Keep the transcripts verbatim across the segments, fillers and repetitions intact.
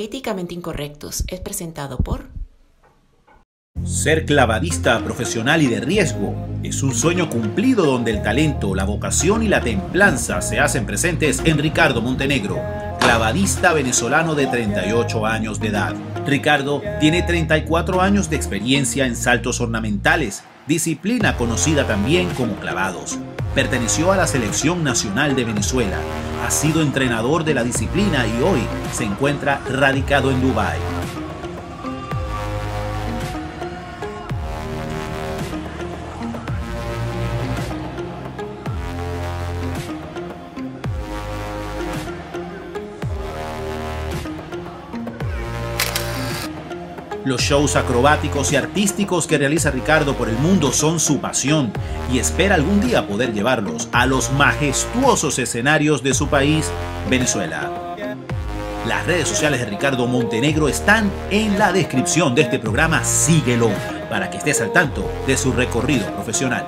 Políticamente Incorrectos es presentado por... Ser clavadista profesional y de riesgo es un sueño cumplido donde el talento, la vocación y la templanza se hacen presentes en Ricardo Montenegro, clavadista venezolano de treinta y ocho años de edad. Ricardo tiene treinta y cuatro años de experiencia en saltos ornamentales, disciplina conocida también como clavados. Perteneció a la Selección Nacional de Venezuela, ha sido entrenador de la disciplina y hoy se encuentra radicado en Dubái. Los shows acrobáticos y artísticos que realiza Ricardo por el mundo son su pasión y espera algún día poder llevarlos a los majestuosos escenarios de su país, Venezuela. Las redes sociales de Ricardo Montenegro están en la descripción de este programa. Síguelo para que estés al tanto de su recorrido profesional.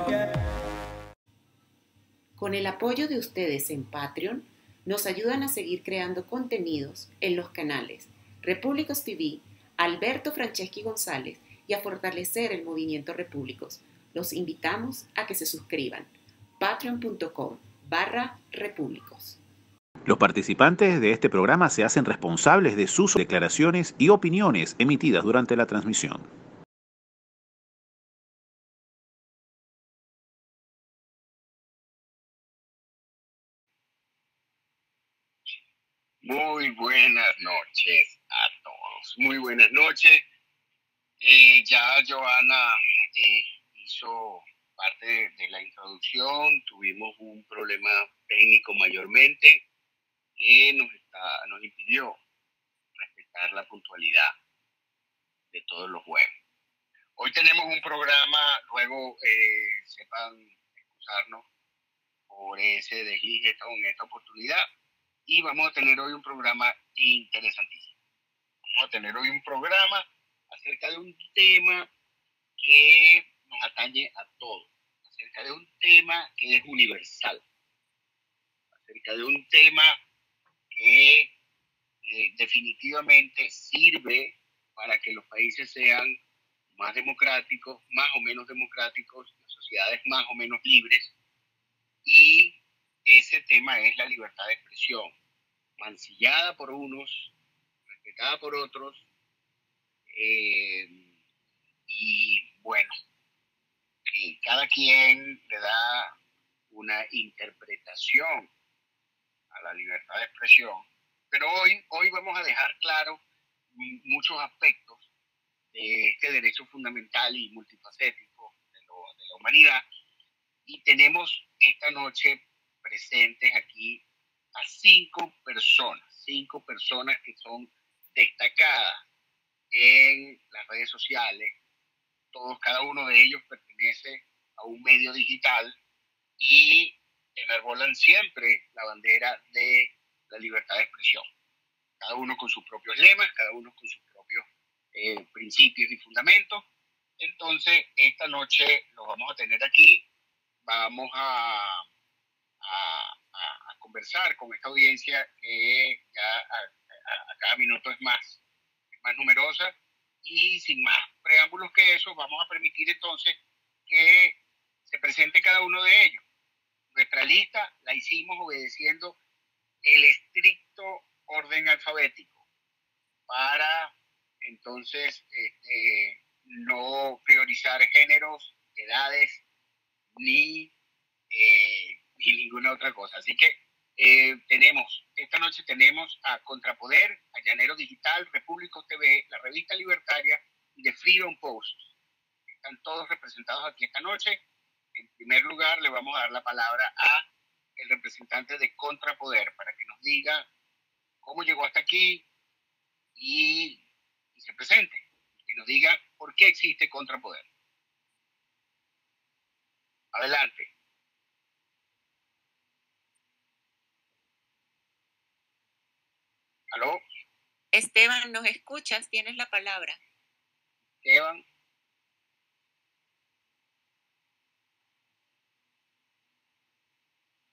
Con el apoyo de ustedes en Patreon, nos ayudan a seguir creando contenidos en los canales Repúblicos T V, Alberto Franceschi González y a fortalecer el movimiento Repúblicos. Los invitamos a que se suscriban. patreon.com barra Repúblicos. Los participantes de este programa se hacen responsables de sus declaraciones y opiniones emitidas durante la transmisión. Muy buenas noches a todos. Muy buenas noches. Eh, ya Joana eh, hizo parte de, de la introducción. Tuvimos un problema técnico mayormente que nos, está, nos impidió respetar la puntualidad de todos los jueves. Hoy tenemos un programa, luego eh, sepan excusarnos por ese desliz en esta oportunidad. Y vamos a tener hoy un programa interesantísimo. Vamos a tener hoy un programa acerca de un tema que nos atañe a todos, acerca de un tema que es universal, acerca de un tema que eh, definitivamente sirve para que los países sean más democráticos, más o menos democráticos, las sociedades más o menos libres, y ese tema es la libertad de expresión, mancillada por unos, respetada por otros, eh, y bueno, eh, cada quien le da una interpretación a la libertad de expresión, pero hoy, hoy vamos a dejar claro muchos aspectos de este derecho fundamental y multifacético de, lo, de la humanidad, y tenemos esta noche presentes aquí a cinco personas, cinco personas que son destacadas en las redes sociales. Todos, cada uno de ellos pertenece a un medio digital y enarbolan siempre la bandera de la libertad de expresión. Cada uno con sus propios lemas, cada uno con sus propios eh, principios y fundamentos. Entonces, esta noche los vamos a tener aquí. Vamos a, a, a conversar con esta audiencia que ya a, a, a cada minuto es más, es más numerosa, y sin más preámbulos que eso, vamos a permitir entonces que se presente cada uno de ellos. Nuestra lista la hicimos obedeciendo el estricto orden alfabético para entonces este, no priorizar géneros, edades, ni, eh, ni ninguna otra cosa. Así que eh, tenemos, esta noche tenemos a Contrapoder, a Llanero Digital, Repúblicos T V, la Revista Libertaria y The Freedom Post. Están todos representados aquí esta noche. En primer lugar, le vamos a dar la palabra a el representante de Contrapoder para que nos diga cómo llegó hasta aquí y, y se presente. Y nos diga por qué existe Contrapoder. Adelante. ¿Aló? Esteban, ¿nos escuchas? Tienes la palabra. Esteban.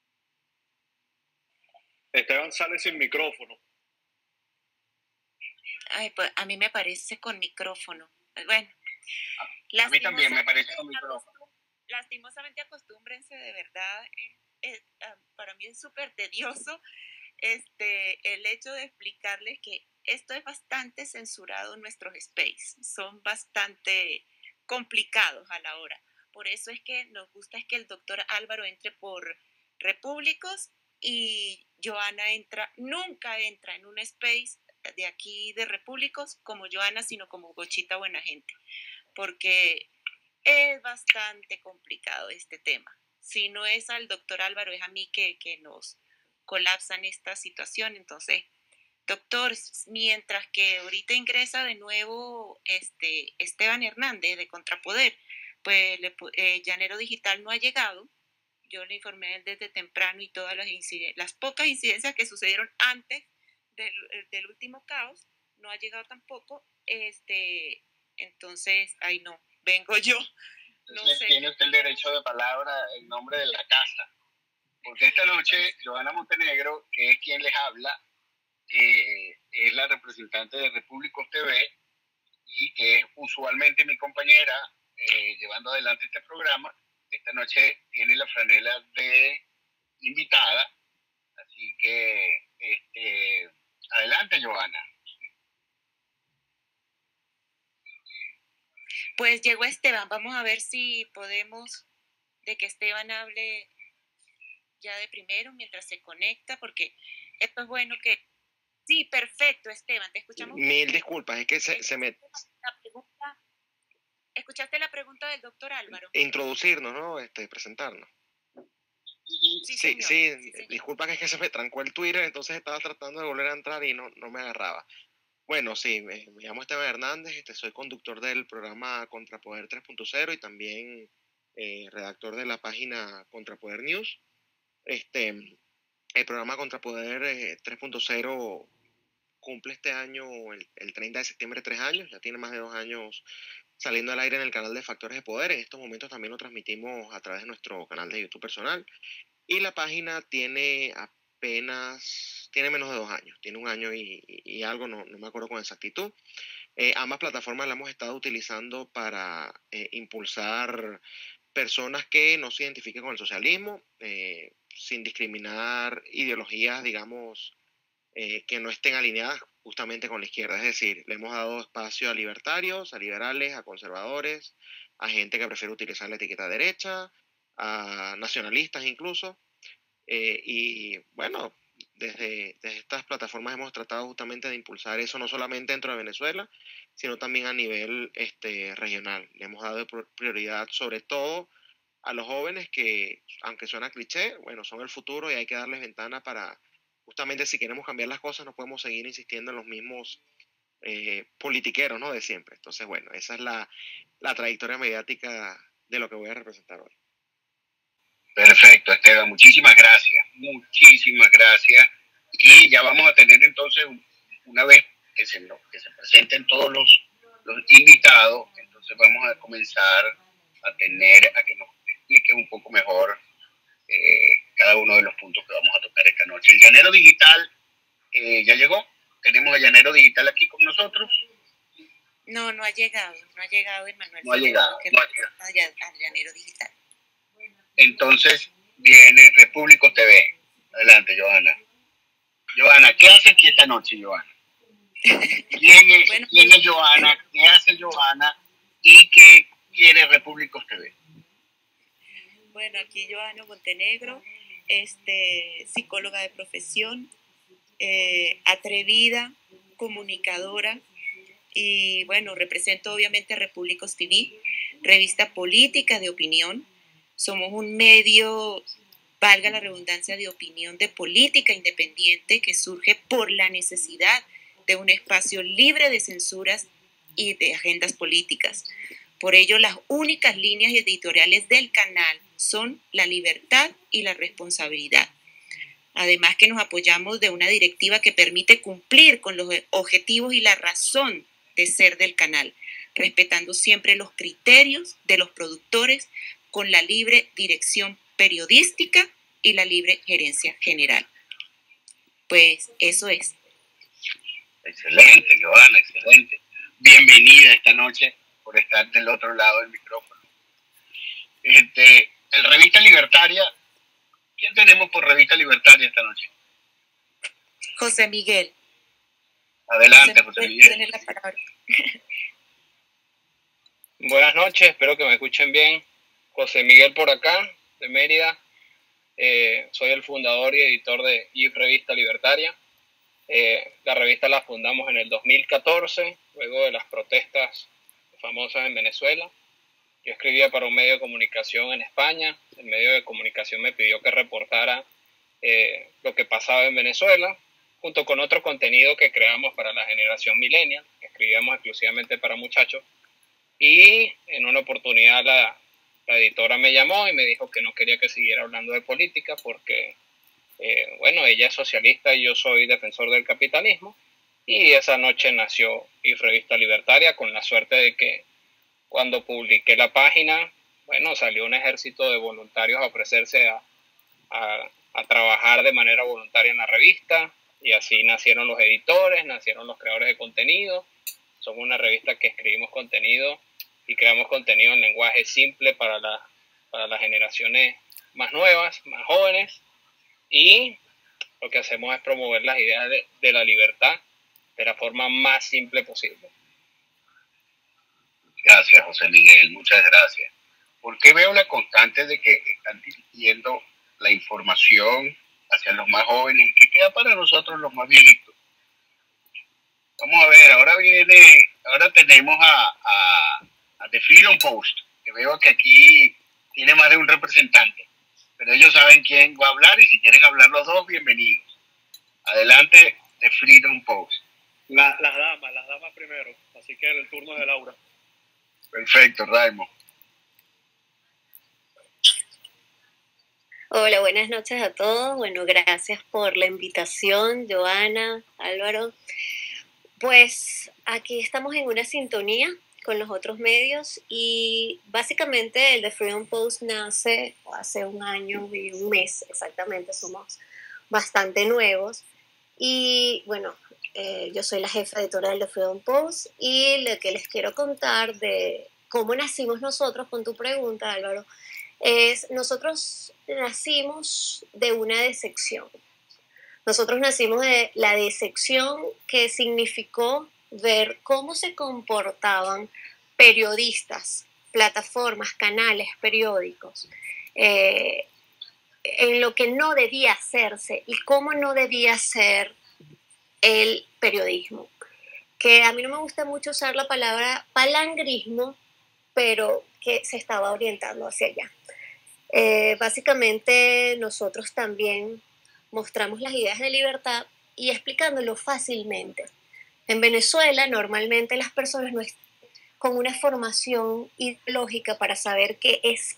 Esteban sale sin micrófono. Ay, pues a mí me parece con micrófono. Bueno, a mí también me parece con micrófono. Lastimosamente acostúmbrense, de verdad. Eh, eh, para mí es súper tedioso este, el hecho de explicarles que esto es bastante censurado en nuestros space. Son bastante complicados a la hora. Por eso es que nos gusta es que el doctor Álvaro entre por Repúblicos y Joana entra, nunca entra en un space de aquí de Repúblicos como Joana, sino como Gochita Buena Gente, porque es bastante complicado este tema. Si no es al doctor Álvaro, es a mí que, que nos colapsan esta situación. Entonces, doctor, mientras que ahorita ingresa de nuevo este Esteban Hernández de Contrapoder, pues le, eh, Llanero Digital no ha llegado. Yo le informé desde temprano y todas las, las pocas incidencias que sucedieron antes del, del último caos, no ha llegado tampoco. Este, entonces, ay no, vengo yo. No sé. Tiene usted el derecho de palabra en nombre de la casa. Porque esta noche, Joana Montenegro, que es quien les habla, eh, es la representante de Repúblicos T V y que es usualmente mi compañera eh, llevando adelante este programa. Esta noche tiene la franela de invitada, así que este, adelante, Joana. Pues llegó Esteban, vamos a ver si podemos de que Esteban hable ya de primero mientras se conecta, porque esto es bueno que... Sí, perfecto, Esteban, te escuchamos. Mil disculpas, es que se, se me... La pregunta, ¿escuchaste la pregunta del doctor Álvaro? Introducirnos, ¿no? Este, presentarnos. Sí, sí, sí, sí, sí disculpa que es que se me trancó el Twitter, entonces estaba tratando de volver a entrar y no, no me agarraba. Bueno, sí, me, me llamo Esteban Hernández, este, soy conductor del programa Contrapoder tres punto cero y también eh, redactor de la página Contrapoder News. Este, el programa Contrapoder eh, tres punto cero cumple este año, el, el treinta de septiembre, tres años, ya tiene más de dos años saliendo al aire en el canal de Factores de Poder. En estos momentos también lo transmitimos a través de nuestro canal de YouTube personal. Y la página tiene apenas, tiene menos de dos años, tiene un año y, y algo, no, no me acuerdo con exactitud. Eh, ambas plataformas las hemos estado utilizando para eh, impulsar personas que no se identifiquen con el socialismo, eh, sin discriminar ideologías, digamos, eh, que no estén alineadas justamente con la izquierda. Es decir, le hemos dado espacio a libertarios, a liberales, a conservadores, a gente que prefiere utilizar la etiqueta derecha, a nacionalistas incluso. Eh, y bueno, desde, desde estas plataformas hemos tratado justamente de impulsar eso no solamente dentro de Venezuela, sino también a nivel este, regional. Le hemos dado prioridad sobre todo a los jóvenes que, aunque suena cliché, bueno, son el futuro y hay que darles ventana para, justamente si queremos cambiar las cosas, no podemos seguir insistiendo en los mismos eh, politiqueros, ¿no? De siempre. Entonces, bueno, esa es la, la trayectoria mediática de lo que voy a representar hoy. Perfecto, Esteban, muchísimas gracias, muchísimas gracias. Y ya vamos a tener entonces, una vez que se, que se presenten todos los, los invitados, entonces vamos a comenzar a tener, a que nos expliquen un poco mejor eh, cada uno de los puntos que vamos a tocar esta noche. El Llanero Digital eh, ya llegó, tenemos el Llanero Digital aquí con nosotros. No, no ha llegado, no ha llegado Emanuel. No ha llegado, no ha llegado. Al Llanero Digital. Entonces viene Repúblicos T V. Adelante, Joana. Joana, ¿qué hace aquí esta noche, Joana? ¿Quién es, bueno, ¿quién es Joana? ¿Qué hace Joana? ¿Y qué quiere Repúblicos T V? Bueno, aquí Joana Montenegro, este, psicóloga de profesión, eh, atrevida, comunicadora, y bueno, represento obviamente Repúblicos T V, revista política de opinión. Somos un medio, valga la redundancia, de opinión de política independiente que surge por la necesidad de un espacio libre de censuras y de agendas políticas. Por ello, las únicas líneas editoriales del canal son la libertad y la responsabilidad. Además que nos apoyamos de una directiva que permite cumplir con los objetivos y la razón de ser del canal, respetando siempre los criterios de los productores con la libre dirección periodística y la libre gerencia general. Pues eso es. Excelente, Joana, excelente. Bienvenida esta noche por estar del otro lado del micrófono. Este, el Revista Libertaria, ¿quién tenemos por Revista Libertaria esta noche? José Miguel. Adelante, José Miguel. Tiene la palabra. Buenas noches, espero que me escuchen bien. José Miguel por acá, de Mérida. Eh, soy el fundador y editor de I F Revista Libertaria. Eh, la revista la fundamos en el dos mil catorce, luego de las protestas famosas en Venezuela. Yo escribía para un medio de comunicación en España. El medio de comunicación me pidió que reportara eh, lo que pasaba en Venezuela, junto con otro contenido que creamos para la generación millennial, que escribíamos exclusivamente para muchachos. Y en una oportunidad la, la editora me llamó y me dijo que no quería que siguiera hablando de política porque, eh, bueno, ella es socialista y yo soy defensor del capitalismo. Y esa noche nació I F Revista Libertaria, con la suerte de que cuando publiqué la página, bueno, salió un ejército de voluntarios a ofrecerse a, a, a trabajar de manera voluntaria en la revista, y así nacieron los editores, nacieron los creadores de contenido. Somos una revista que escribimos contenido y creamos contenido en lenguaje simple para, la, para las generaciones más nuevas, más jóvenes, y lo que hacemos es promover las ideas de, de la libertad de la forma más simple posible. Gracias, José Miguel, muchas gracias. ¿Por qué veo la constante de que están dirigiendo la información hacia los más jóvenes y que queda para nosotros los más viejitos? Vamos a ver, ahora viene, ahora tenemos a, a, a The Freedom Post, que veo que aquí tiene más de un representante, pero ellos saben quién va a hablar y si quieren hablar los dos, bienvenidos. Adelante, The Freedom Post. La, las damas, las damas primero, así que el turno es de Laura. Perfecto, Raymond. Hola, buenas noches a todos. Bueno, gracias por la invitación, Joana, Álvaro. Pues aquí estamos en una sintonía con los otros medios y básicamente el The Freedom Post nace hace un año y un mes exactamente, somos bastante nuevos. Y bueno, eh, yo soy la jefa editorial de Freedom Post y lo que les quiero contar de cómo nacimos nosotros, con tu pregunta, Álvaro, es nosotros nacimos de una decepción. Nosotros nacimos de la decepción que significó ver cómo se comportaban periodistas, plataformas, canales, periódicos, eh, en lo que no debía hacerse y cómo no debía ser el periodismo. Que a mí no me gusta mucho usar la palabra palangrismo, pero que se estaba orientando hacia allá. Eh, básicamente nosotros también mostramos las ideas de libertad y explicándolo fácilmente. En Venezuela normalmente las personas no están con una formación ideológica para saber qué es.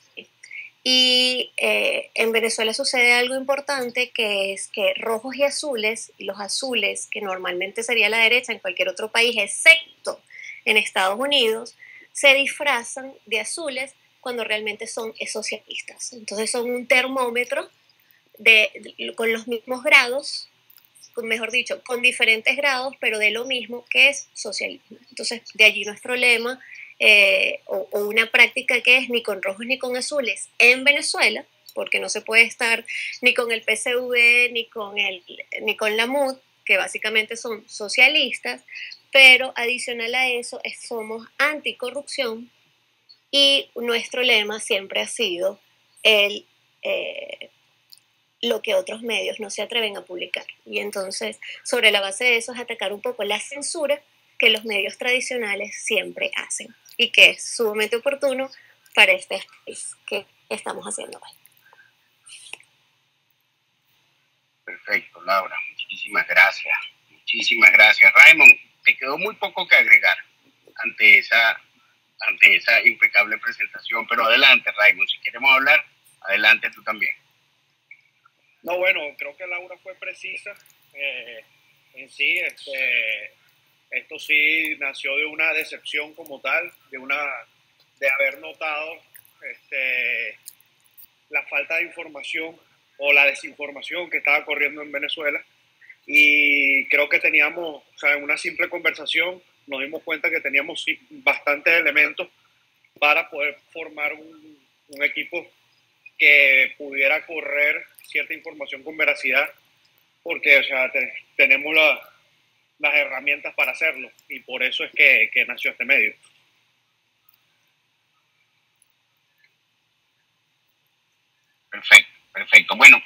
Y eh, en Venezuela sucede algo importante, que es que rojos y azules, y los azules, que normalmente sería la derecha en cualquier otro país, excepto en Estados Unidos, se disfrazan de azules cuando realmente son socialistas. Entonces son un termómetro de, de, con los mismos grados, con, mejor dicho, con diferentes grados, pero de lo mismo que es socialismo. Entonces de allí nuestro lema, Eh, o, o una práctica que es ni con rojos ni con azules en Venezuela, porque no se puede estar ni con el P S V ni con, el, ni con la M U D, que básicamente son socialistas, pero adicional a eso es, somos anticorrupción, y nuestro lema siempre ha sido el, eh, lo que otros medios no se atreven a publicar. Y entonces sobre la base de eso es atacar un poco la censura que los medios tradicionales siempre hacen, y que es sumamente oportuno para este país que estamos haciendo hoy. Perfecto, Laura. Muchísimas gracias. Muchísimas gracias. Raymond, te quedó muy poco que agregar ante esa, ante esa impecable presentación, pero adelante, Raymond. Si queremos hablar, adelante tú también. No, bueno, creo que Laura fue precisa. Eh, en sí, este... Esto sí nació de una decepción como tal, de, una, de haber notado este, la falta de información o la desinformación que estaba corriendo en Venezuela. y creo que teníamos, o sea, en una simple conversación nos dimos cuenta que teníamos bastantes elementos para poder formar un, un equipo que pudiera correr cierta información con veracidad, porque, o sea, te, tenemos la, las herramientas para hacerlo, y por eso es que, que nació este medio. Perfecto, perfecto. Bueno,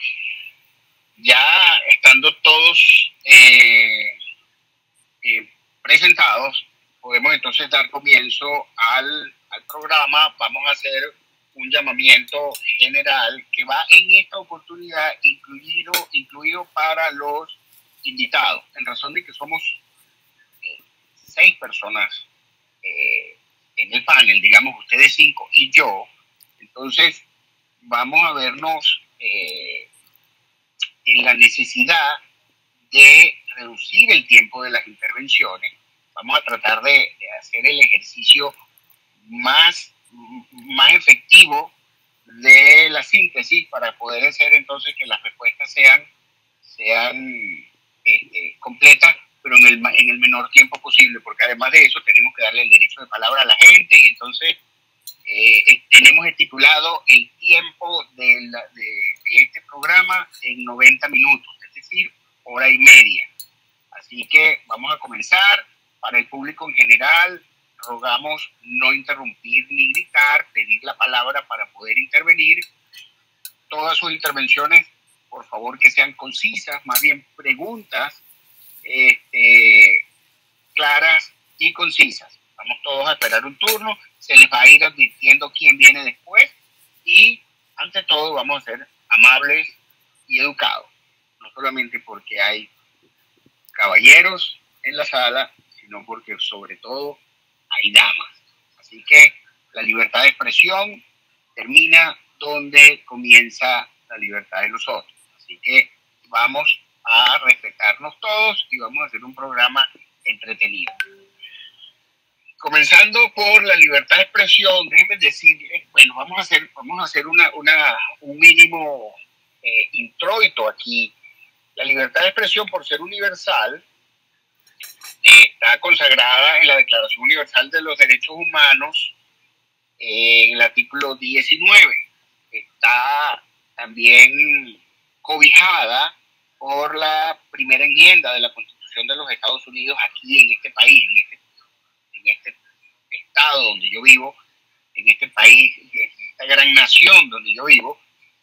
ya estando todos eh, eh, presentados, podemos entonces dar comienzo al, al programa. Vamos a hacer un llamamiento general que va en esta oportunidad incluido, incluido para los invitados, en razón de que somos eh, seis personas eh, en el panel, digamos ustedes cinco y yo. Entonces vamos a vernos eh, en la necesidad de reducir el tiempo de las intervenciones. Vamos a tratar de, de hacer el ejercicio más, más efectivo de la síntesis para poder hacer entonces que las respuestas sean, sean este, completas, pero en el, en el menor tiempo posible, porque además de eso tenemos que darle el derecho de palabra a la gente, y entonces eh, tenemos estipulado el tiempo de, la, de, de este programa en noventa minutos, es decir, hora y media. Así que vamos a comenzar. Para el público en general, rogamos no interrumpir ni gritar, pedir la palabra para poder intervenir. Todas sus intervenciones, por favor, que sean concisas, más bien preguntas este, claras y concisas. Vamos todos a esperar un turno, se les va a ir advirtiendo quién viene después, y ante todo vamos a ser amables y educados, no solamente porque hay caballeros en la sala, sino porque sobre todo hay damas. Así que la libertad de expresión termina donde comienza la libertad de los otros. Así que vamos a respetarnos todos y vamos a hacer un programa entretenido. Comenzando por la libertad de expresión, déjenme decirles, bueno, vamos a hacer, vamos a hacer una, una, un mínimo eh, introito aquí. La libertad de expresión, por ser universal, eh, está consagrada en la Declaración Universal de los Derechos Humanos, eh, en el artículo diecinueve. Está también cobijada por la primera enmienda de la Constitución de los Estados Unidos aquí en este país, en este, en este estado donde yo vivo, en este país, en esta gran nación donde yo vivo.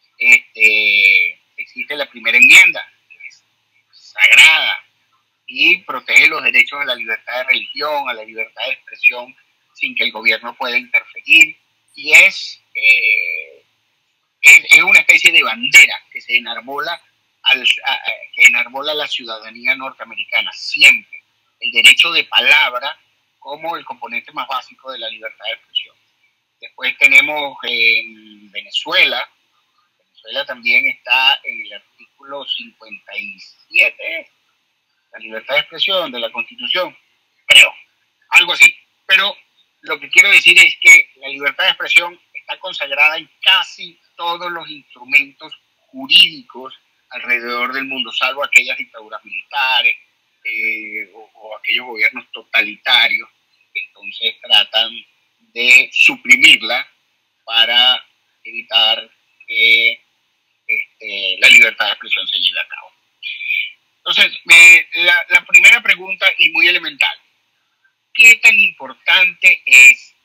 Este, existe la primera enmienda, es sagrada y protege los derechos a la libertad de religión, a la libertad de expresión, sin que el gobierno pueda interferir, y es, eh, es, es una especie de bandera que se enarbola, al, a, que enarbola la ciudadanía norteamericana siempre, el derecho de palabra como el componente más básico de la libertad de expresión. Después tenemos en Venezuela, Venezuela también está en el artículo cincuenta y siete, la libertad de expresión de la Constitución, creo, algo así. Pero lo que quiero decir es que la libertad de expresión está consagrada en casi todos los instrumentos jurídicos alrededor del mundo, salvo aquellas dictaduras militares eh, o, o aquellos gobiernos totalitarios que entonces tratan de suprimirla para evitar que este, la libertad de expresión se lleve a cabo. Entonces, eh, la, la primera pregunta, y muy elemental, ¿qué tan importante es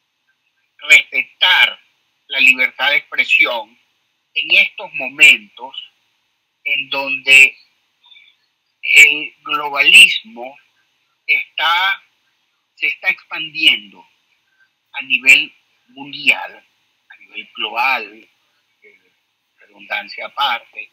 respetar la libertad de expresión en estos momentos en donde el globalismo está, se está expandiendo a nivel mundial, a nivel global, eh, redundancia aparte?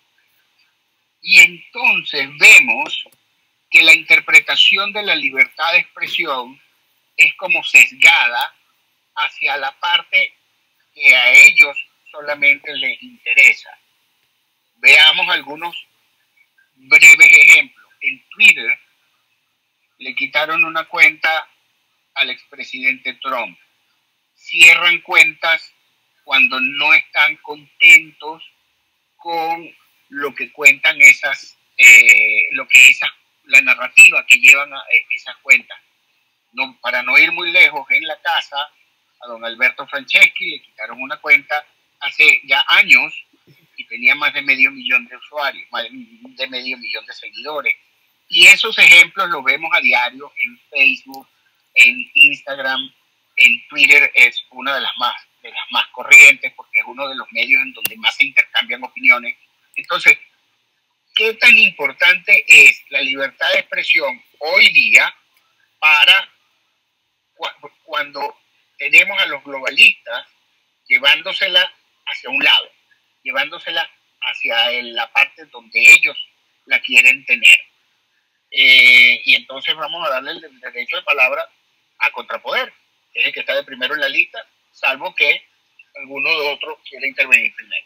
Y entonces vemos que la interpretación de la libertad de expresión es como sesgada hacia la parte que a ellos solamente les interesa. Veamos algunos breves ejemplos. En Twitter le quitaron una cuenta al expresidente Trump. Cierran cuentas cuando no están contentos con lo que cuentan esas eh, lo que esa, la narrativa que llevan a, eh, esas cuentas. No, para no ir muy lejos, en la casa a don Alberto Franceschi le quitaron una cuenta hace ya años y tenía más de medio millón de usuarios, más de medio millón de seguidores. Y esos ejemplos los vemos a diario en Facebook, en Instagram, en Twitter es una de las más, de las más corrientes porque es uno de los medios en donde más se intercambian opiniones. Entonces, ¿qué tan importante es la libertad de expresión hoy día para cu- cuando tenemos a los globalistas llevándosela hacia un lado, llevándosela hacia el- la parte donde ellos la quieren tener? Eh, y entonces vamos a darle el, el derecho de palabra a Contrapoder, que es el que está de primero en la lista, salvo que alguno de otros quiera intervenir primero.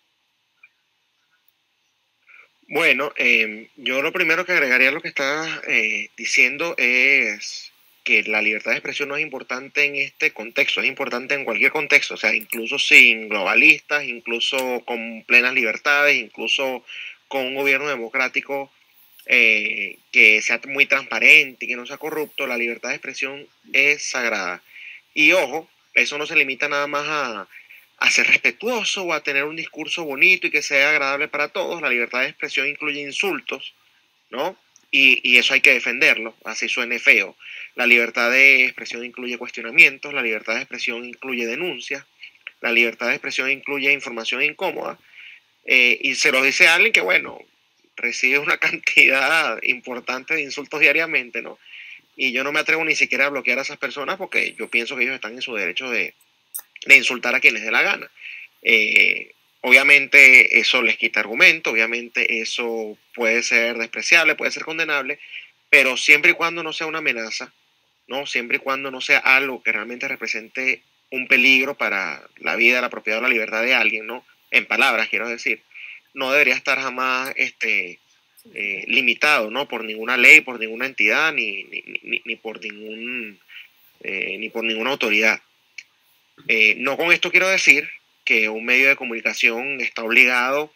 Bueno, eh, yo lo primero que agregaría a lo que estás eh, diciendo es que la libertad de expresión no es importante en este contexto, es importante en cualquier contexto, o sea, incluso sin globalistas, incluso con plenas libertades, incluso con un gobierno democrático eh, que sea muy transparente y que no sea corrupto, la libertad de expresión es sagrada. Y ojo, eso no se limita nada más a, a ser respetuoso o a tener un discurso bonito y que sea agradable para todos. La libertad de expresión incluye insultos, ¿no? Y, y eso hay que defenderlo, así suene feo. La libertad de expresión incluye cuestionamientos, la libertad de expresión incluye denuncias, la libertad de expresión incluye información incómoda. Eh, y se lo dice a alguien que, bueno, recibe una cantidad importante de insultos diariamente, ¿no? Y yo no me atrevo ni siquiera a bloquear a esas personas porque yo pienso que ellos están en su derecho de, de insultar a quien les dé la gana. Eh, obviamente eso les quita argumento, obviamente eso puede ser despreciable, puede ser condenable, pero siempre y cuando no sea una amenaza, ¿no? Siempre y cuando no sea algo que realmente represente un peligro para la vida, la propiedad o la libertad de alguien, ¿no? En palabras, quiero decir, no debería estar jamás este, eh, limitado, ¿no? Por ninguna ley, por ninguna entidad, ni, ni, ni, ni por ningún eh, ni por ninguna autoridad. Eh, no con esto quiero decir que un medio de comunicación está obligado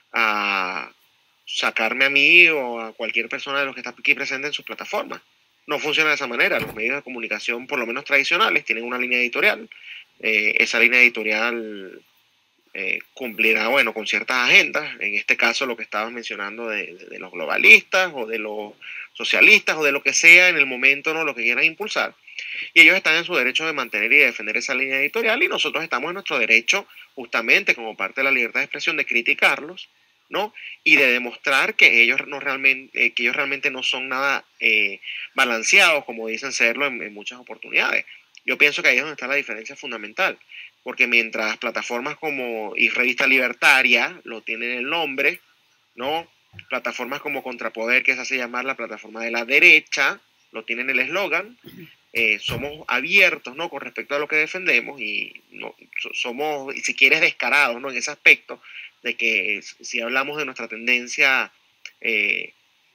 a sacarme a mí o a cualquier persona de los que está aquí presente en sus plataformas. No funciona de esa manera. Los medios de comunicación, por lo menos tradicionales, tienen una línea editorial. Eh, esa línea editorial eh, cumplirá, bueno, con ciertas agendas. En este caso, lo que estabas mencionando de, de, de los globalistas o de los socialistas o de lo que sea en el momento, ¿no? Lo que quieran impulsar. Y ellos están en su derecho de mantener y de defender esa línea editorial y nosotros estamos en nuestro derecho, justamente como parte de la libertad de expresión, de criticarlos, ¿no? Y de demostrar que ellos, no realmente, eh, que ellos realmente no son nada eh, balanceados, como dicen serlo en, en muchas oportunidades. Yo pienso que ahí es donde está la diferencia fundamental, porque mientras plataformas como y Revista Libertaria lo tienen el nombre, ¿no? Plataformas como Contrapoder, que se hace llamar la plataforma de la derecha, lo tienen el eslogan. Eh, somos abiertos, ¿no? Con respecto a lo que defendemos y no, somos, si quieres, descarados, ¿no? En ese aspecto de que si hablamos de nuestra tendencia eh,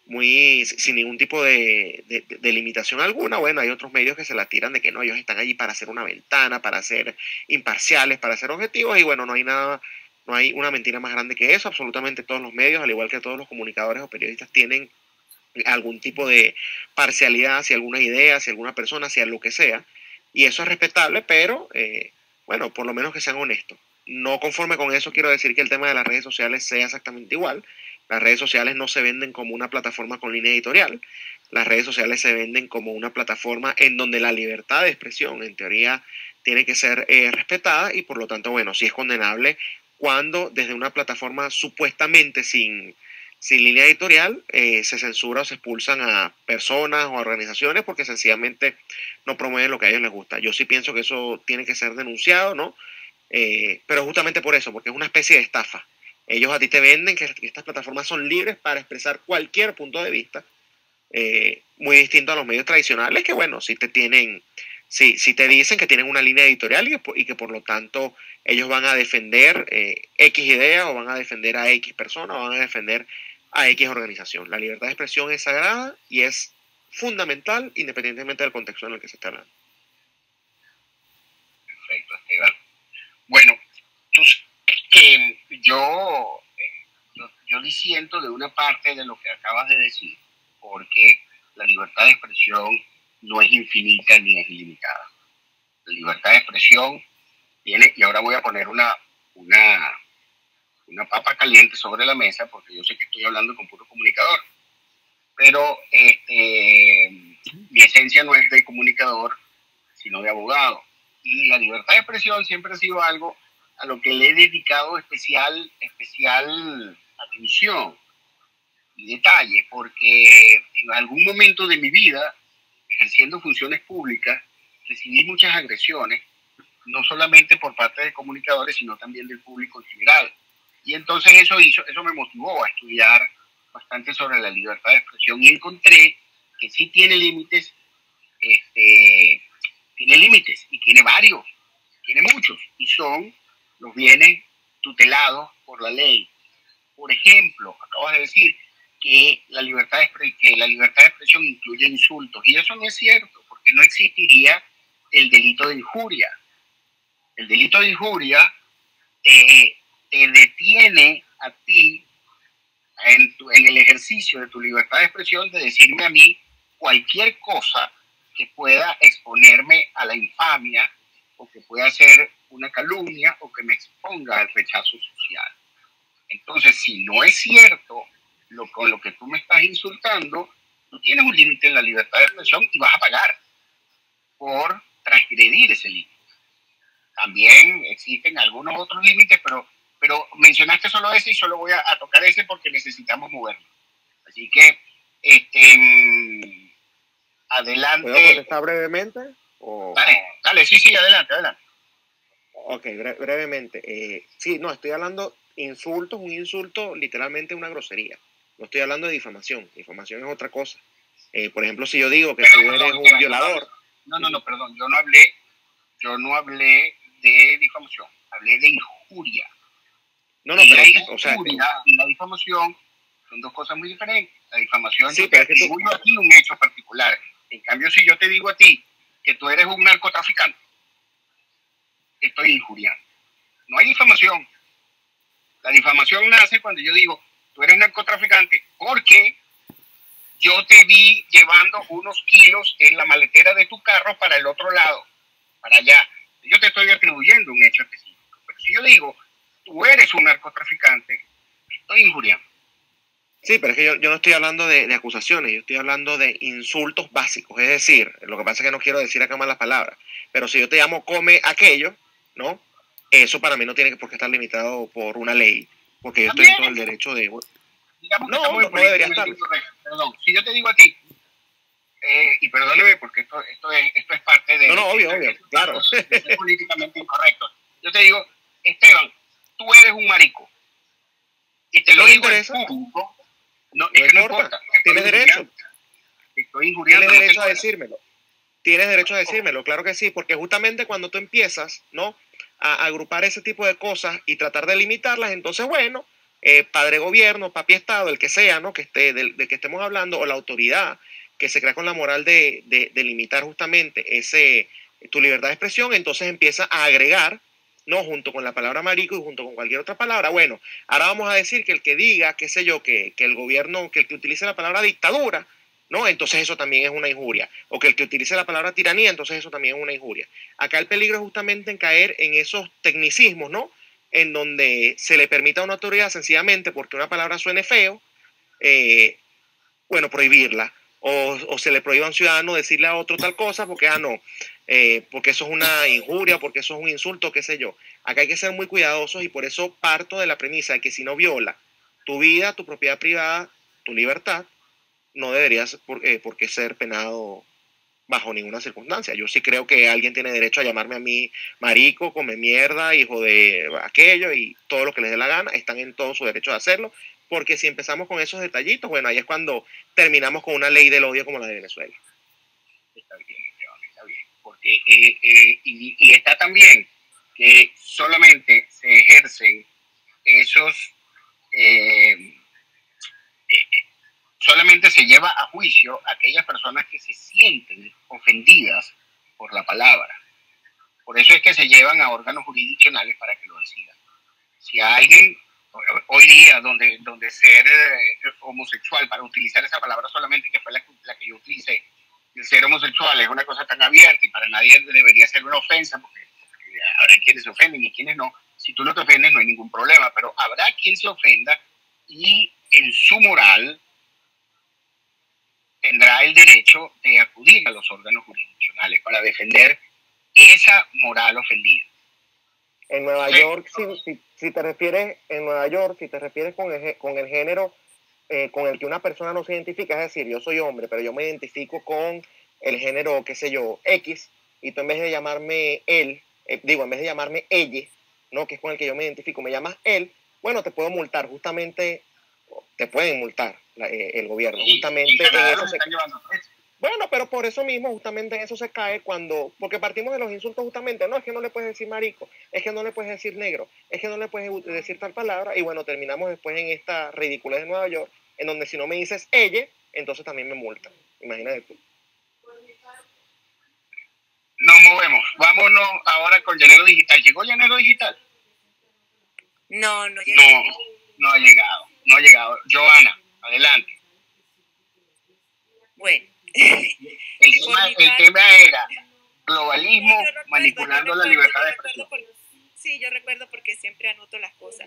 muy sin ningún tipo de, de, de limitación alguna, bueno, hay otros medios que se la tiran de que no, ellos están allí para hacer una ventana, para ser imparciales, para ser objetivos y bueno, no hay nada, no hay una mentira más grande que eso. Absolutamente todos los medios, al igual que todos los comunicadores o periodistas, tienen algún tipo de parcialidad hacia alguna idea, hacia alguna persona, hacia lo que sea, y eso es respetable, pero eh, bueno, por lo menos que sean honestos. No conforme con eso quiero decir que el tema de las redes sociales sea exactamente igual. Las redes sociales no se venden como una plataforma con línea editorial, las redes sociales se venden como una plataforma en donde la libertad de expresión, en teoría, tiene que ser eh, respetada y por lo tanto, bueno, sí es condenable cuando desde una plataforma supuestamente sin sin línea editorial, eh, se censura o se expulsan a personas o a organizaciones porque sencillamente no promueven lo que a ellos les gusta. Yo sí pienso que eso tiene que ser denunciado, ¿no? Eh, pero justamente por eso, porque es una especie de estafa. Ellos a ti te venden que estas plataformas son libres para expresar cualquier punto de vista, eh, muy distinto a los medios tradicionales que, bueno, sí te tienen, sí, sí te dicen que tienen una línea editorial y, y que por lo tanto ellos van a defender eh, X ideas o van a defender a X persona o van a defender a X organización. La libertad de expresión es sagrada y es fundamental independientemente del contexto en el que se está hablando. Perfecto, Esteban. Bueno, tú, que yo, yo, yo disiento de una parte de lo que acabas de decir, porque la libertad de expresión no es infinita ni es ilimitada. La libertad de expresión tiene, y ahora voy a poner una, una, una papa caliente sobre la mesa, porque yo sé que estoy hablando con puro comunicador, pero este, mi esencia no es de comunicador, sino de abogado. Y la libertad de expresión siempre ha sido algo a lo que le he dedicado especial, especial atención y detalle, porque en algún momento de mi vida, ejerciendo funciones públicas, recibí muchas agresiones, no solamente por parte de comunicadores, sino también del público en general. Y entonces eso hizo, eso me motivó a estudiar bastante sobre la libertad de expresión y encontré que sí tiene límites, este, tiene límites y tiene varios, tiene muchos, y son los bienes tutelados por la ley. Por ejemplo, acabas de decir que la libertad de, que la libertad de expresión incluye insultos, y eso no es cierto, porque no existiría el delito de injuria. El delito de injuria te, te detiene a ti en, tu, en el ejercicio de tu libertad de expresión de decirme a mí cualquier cosa que pueda exponerme a la infamia, o que pueda ser una calumnia, o que me exponga al rechazo social. Entonces, si no es cierto lo, con lo que tú me estás insultando, tú tienes un límite en la libertad de expresión y vas a pagar por transgredir ese límite. También existen algunos otros límites, pero, pero mencionaste solo ese y solo voy a, a tocar ese porque necesitamos moverlo. Así que, este, adelante. ¿Puedo contestar brevemente? O... Dale, dale, sí, sí, adelante, adelante. Ok, bre brevemente. Eh, sí, no, estoy hablando insultos, un insulto literalmente una grosería. No estoy hablando de difamación. Difamación es otra cosa. Eh, por ejemplo, si yo digo que Pero, tú eres perdón, un mira, violador. No, no, no, perdón, yo no hablé, yo no hablé de difamación, hablé de injuria. No, no, y pero, la injuria o sea, y la difamación son dos cosas muy diferentes. La difamación, sí, yo pero te es que tú... atribuyo aquí un hecho particular. En cambio, si yo te digo a ti que tú eres un narcotraficante, te estoy injuriando. No hay difamación. La difamación nace cuando yo digo, tú eres narcotraficante porque yo te vi llevando unos kilos en la maletera de tu carro para el otro lado, para allá. Yo te estoy atribuyendo un hecho específico. Pero si yo digo, tú eres un narcotraficante, te estoy injuriando. Sí, pero es que yo, yo no estoy hablando de, de acusaciones, yo estoy hablando de insultos básicos. Es decir, lo que pasa es que no quiero decir acá malas palabras, pero si yo te llamo come aquello, ¿no? Eso para mí no tiene por qué estar limitado por una ley, porque yo estoy en todo el derecho de... Digamos que no, no, no, no debería estar. Perdón, si yo te digo a ti, eh, y perdóneme porque esto, esto, es, esto es parte de... No, no, obvio, esto, obvio, esto, claro. Es políticamente incorrecto. Yo te digo, Esteban, tú eres un marico. Y te lo ¿No digo en interesa? público. No, No es que no importa. importa. Tienes derecho. Estoy injuriando. Tienes no derecho a tengo... decírmelo. Tienes derecho a decírmelo, claro que sí, porque justamente cuando tú empiezas, ¿no?, a, a agrupar ese tipo de cosas y tratar de limitarlas, entonces, bueno, eh, padre gobierno, papi Estado, el que sea, ¿no?, que esté, del, de que estemos hablando, o la autoridad que se crea con la moral de, de, de limitar justamente ese, tu libertad de expresión, entonces empieza a agregar, ¿no?, junto con la palabra marico y junto con cualquier otra palabra. Bueno, ahora vamos a decir que el que diga, qué sé yo, que, que el gobierno, que el que utilice la palabra dictadura, ¿no?, entonces eso también es una injuria. O que el que utilice la palabra tiranía, entonces eso también es una injuria. Acá el peligro es justamente en caer en esos tecnicismos, ¿no?, en donde se le permita a una autoridad sencillamente porque una palabra suene feo, eh, bueno, prohibirla. O, o se le prohíba a un ciudadano decirle a otro tal cosa porque, ah, no, eh, porque eso es una injuria, porque eso es un insulto, qué sé yo. Acá hay que ser muy cuidadosos y por eso parto de la premisa de que si no viola tu vida, tu propiedad privada, tu libertad, no deberías por, eh, por qué ser penado bajo ninguna circunstancia. Yo sí creo que alguien tiene derecho a llamarme a mí marico, come mierda, hijo de aquello y todo lo que les dé la gana, están en todo su derecho de hacerlo, porque si empezamos con esos detallitos, bueno, ahí es cuando terminamos con una ley del odio como la de Venezuela. Está bien, está bien, porque eh, eh, y, y está también que solamente se ejercen esos eh, eh, solamente se lleva a juicio a aquellas personas que se sienten ofendidas por la palabra. Por eso es que se llevan a órganos jurisdiccionales para que lo decidan. Si a alguien hoy día, donde, donde ser eh, homosexual, para utilizar esa palabra solamente, que fue la, la que yo utilicé, el ser homosexual es una cosa tan abierta y para nadie debería ser una ofensa, porque, porque habrá quienes se ofenden y quienes no. Si tú no te ofendes no hay ningún problema, pero habrá quien se ofenda y en su moral tendrá el derecho de acudir a los órganos jurisdiccionales para defender esa moral ofendida. En Nueva Sí. York, si, si, si te refieres, en Nueva York, si te refieres con el, con el género eh, con el que una persona no se identifica, es decir, yo soy hombre, pero yo me identifico con el género, qué sé yo, X, y tú en vez de llamarme él, eh, digo, en vez de llamarme ella, ¿no? Que es con el que yo me identifico, me llamas él, bueno, te puedo multar, justamente, te pueden multar la, eh, el gobierno, Sí, justamente y Canadá en eso los se... están llevando presos. Bueno, pero por eso mismo, justamente en eso se cae cuando, porque partimos de los insultos justamente, no, es que no le puedes decir marico, es que no le puedes decir negro, es que no le puedes decir tal palabra, y bueno, terminamos después en esta ridiculez de Nueva York, en donde si no me dices ella, entonces también me multan. Imagínate tú. Nos movemos, vámonos ahora con Llanero Digital. ¿Llegó Llanero Digital? No, no llegué. No, no ha llegado, no ha llegado. Joana, adelante. Bueno. El tema, mi el parte- tema era globalismo No, yo recuerdo, manipulando yo la recuerdo, libertad yo de recuerdo expresión. por- sí, yo recuerdo porque siempre anoto las cosas.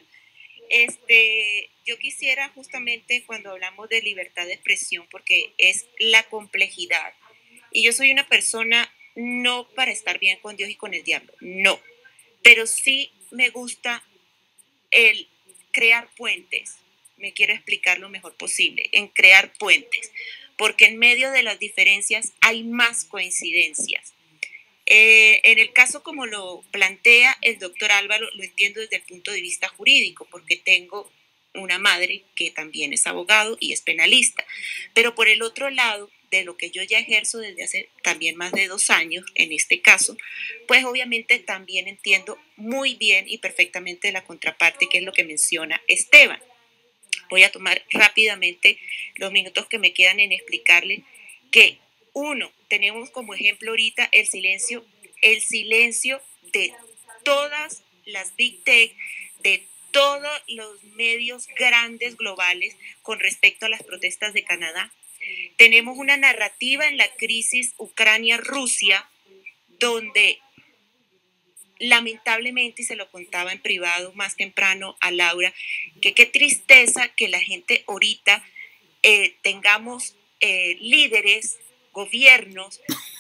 Este, yo quisiera justamente cuando hablamos de libertad de expresión, porque es la complejidad, y yo soy una persona no para estar bien con Dios y con el diablo, no, pero sí me gusta el crear puentes, me quiero explicar lo mejor posible, en crear puentes, porque en medio de las diferencias hay más coincidencias. Eh, en el caso como lo plantea el doctor Álvaro, lo entiendo desde el punto de vista jurídico, porque tengo una madre que también es abogado y es penalista. Pero por el otro lado, de lo que yo ya ejerzo desde hace también más de dos años, en este caso, pues obviamente también entiendo muy bien y perfectamente la contraparte, que es lo que menciona Esteban. Voy a tomar rápidamente los minutos que me quedan en explicarle que uno, tenemos como ejemplo ahorita el silencio, el silencio de todas las Big Tech, de todos los medios grandes globales con respecto a las protestas de Canadá. Tenemos una narrativa en la crisis Ucrania-Rusia donde lamentablemente, y se lo contaba en privado más temprano a Laura, que qué tristeza que la gente ahorita eh, tengamos eh, líderes, gobiernos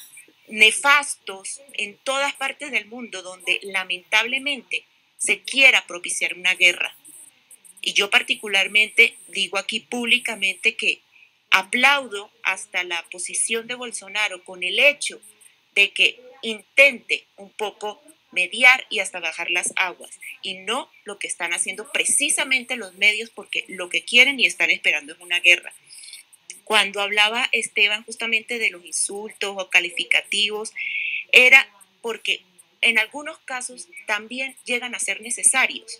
nefastos en todas partes del mundo donde lamentablemente se quiera propiciar una guerra. Y yo particularmente digo aquí públicamente que aplaudo hasta la posición de Bolsonaro con el hecho de que intente un poco mediar y hasta bajar las aguas, y no lo que están haciendo precisamente los medios, porque lo que quieren y están esperando es una guerra. Cuando hablaba Esteban justamente de los insultos o calificativos, era porque en algunos casos también llegan a ser necesarios.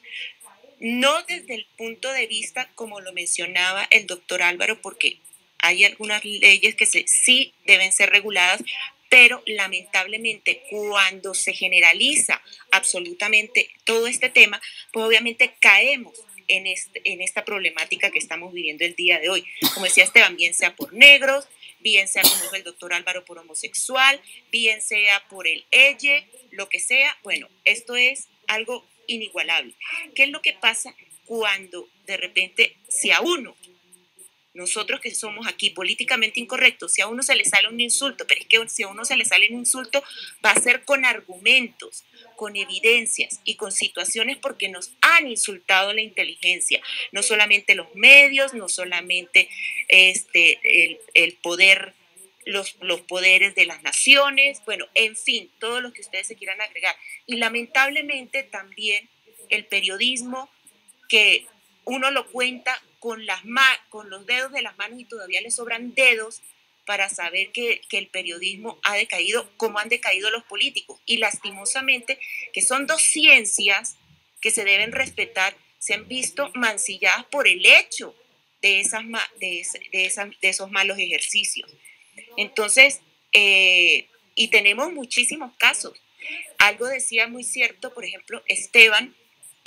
No desde el punto de vista, como lo mencionaba el doctor Álvaro, porque hay algunas leyes que se, sí deben ser reguladas, pero lamentablemente cuando se generaliza absolutamente todo este tema, pues obviamente caemos en, este, en esta problemática que estamos viviendo el día de hoy. Como decía Esteban, bien sea por negros, bien sea como dijo el doctor Álvaro por homosexual, bien sea por el ella, lo que sea, bueno, esto es algo inigualable. ¿Qué es lo que pasa cuando de repente, si a uno, nosotros que somos aquí políticamente incorrectos, si a uno se le sale un insulto, pero es que si a uno se le sale un insulto, va a ser con argumentos, con evidencias y con situaciones porque nos han insultado la inteligencia, no solamente los medios, no solamente este, el, el poder, los, los poderes de las naciones, bueno, en fin, todo lo que ustedes se quieran agregar. Y lamentablemente también el periodismo, que uno lo cuenta con, las ma- con los dedos de las manos y todavía le sobran dedos para saber que, que el periodismo ha decaído como han decaído los políticos. Y lastimosamente, que son dos ciencias que se deben respetar, se han visto mancilladas por el hecho de, esas ma- de, ese, de, esas, de esos malos ejercicios. Entonces, eh, y tenemos muchísimos casos. Algo decía muy cierto, por ejemplo, Esteban,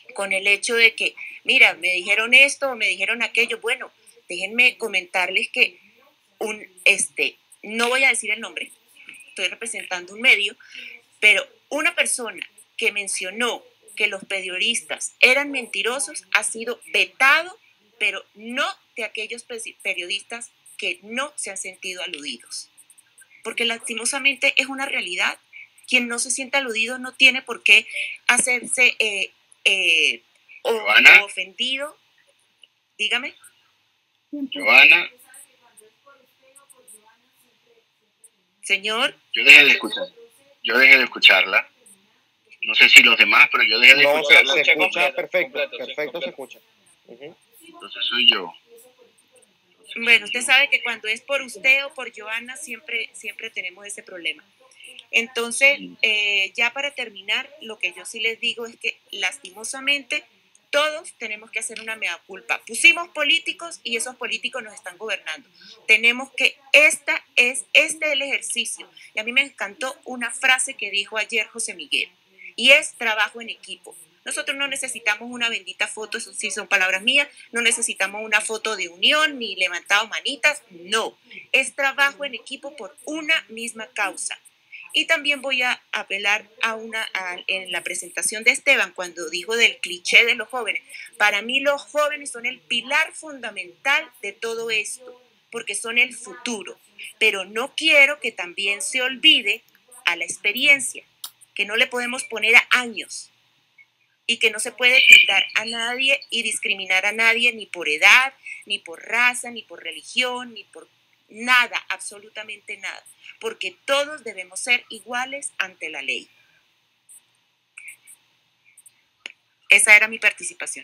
con el hecho de que, mira, me dijeron esto, me dijeron aquello. Bueno, déjenme comentarles que un, este, no voy a decir el nombre, estoy representando un medio, pero una persona que mencionó que los periodistas eran mentirosos ha sido vetado, pero no de aquellos periodistas que no se han sentido aludidos. Porque lastimosamente es una realidad. Quien no se siente aludido no tiene por qué hacerse eh, eh, o, o ofendido. Dígame. Joana. Señor. Yo dejé de escuchar. Yo dejé de escucharla. No sé si los demás, pero yo dejé de no, escucharla. Se, se escucha completo, perfecto, completo, perfecto sí, se escucha. Uh-huh. Entonces soy yo. Entonces bueno, soy usted yo. sabe que cuando es por usted o por Joana siempre, siempre tenemos ese problema. Entonces, eh, ya para terminar, lo que yo sí les digo es que lastimosamente todos tenemos que hacer una mea culpa. Pusimos políticos y esos políticos nos están gobernando. Tenemos que, esta es, este es el ejercicio. Y a mí me encantó una frase que dijo ayer José Miguel, y es trabajo en equipo. Nosotros no necesitamos una bendita foto, eso sí son palabras mías, no necesitamos una foto de unión ni levantado manitas, no. Es trabajo en equipo por una misma causa. Y también voy a apelar a una a, en la presentación de Esteban cuando dijo del cliché de los jóvenes. Para mí los jóvenes son el pilar fundamental de todo esto, porque son el futuro. Pero no quiero que también se olvide a la experiencia, que no le podemos poner a años y que no se puede tildar a nadie y discriminar a nadie ni por edad, ni por raza, ni por religión, ni por nada, absolutamente nada, porque todos debemos ser iguales ante la ley. Esa era mi participación.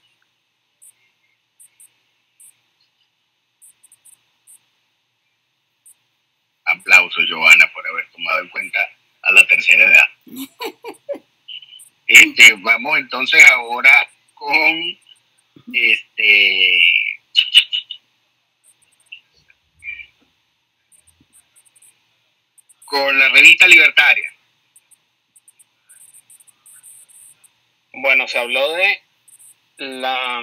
Aplauso, Joana, por haber tomado en cuenta a la tercera edad. Este, vamos entonces ahora con este con la revista Libertaria. Bueno, se habló de la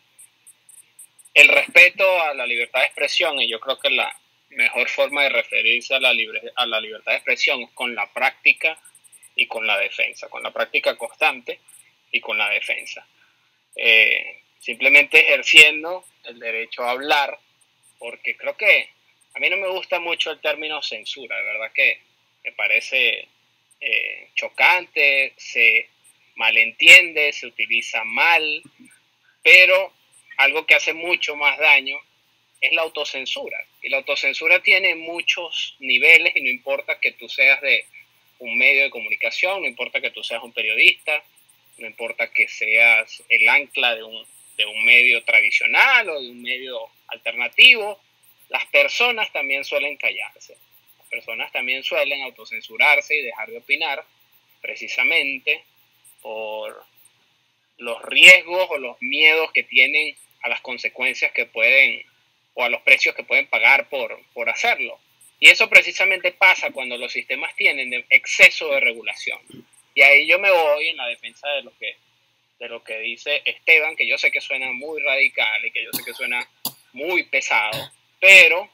el respeto a la libertad de expresión, y yo creo que la mejor forma de referirse a la, libre, a la libertad de expresión es con la práctica y con la defensa, con la práctica constante y con la defensa. Eh, simplemente ejerciendo el derecho a hablar, porque creo que a mí no me gusta mucho el término censura, de verdad que me parece eh, chocante, se malentiende, se utiliza mal, pero algo que hace mucho más daño es la autocensura. Y la autocensura tiene muchos niveles y no importa que tú seas de un medio de comunicación, no importa que tú seas un periodista, no importa que seas el ancla de un, de un medio tradicional o de un medio alternativo, las personas también suelen callarse. Las personas también suelen autocensurarse y dejar de opinar precisamente por los riesgos o los miedos que tienen a las consecuencias que pueden o a los precios que pueden pagar por, por hacerlo. Y eso precisamente pasa cuando los sistemas tienen exceso de regulación. Y ahí yo me voy en la defensa de lo que, de lo que dice Esteban, que yo sé que suena muy radical y que yo sé que suena muy pesado, pero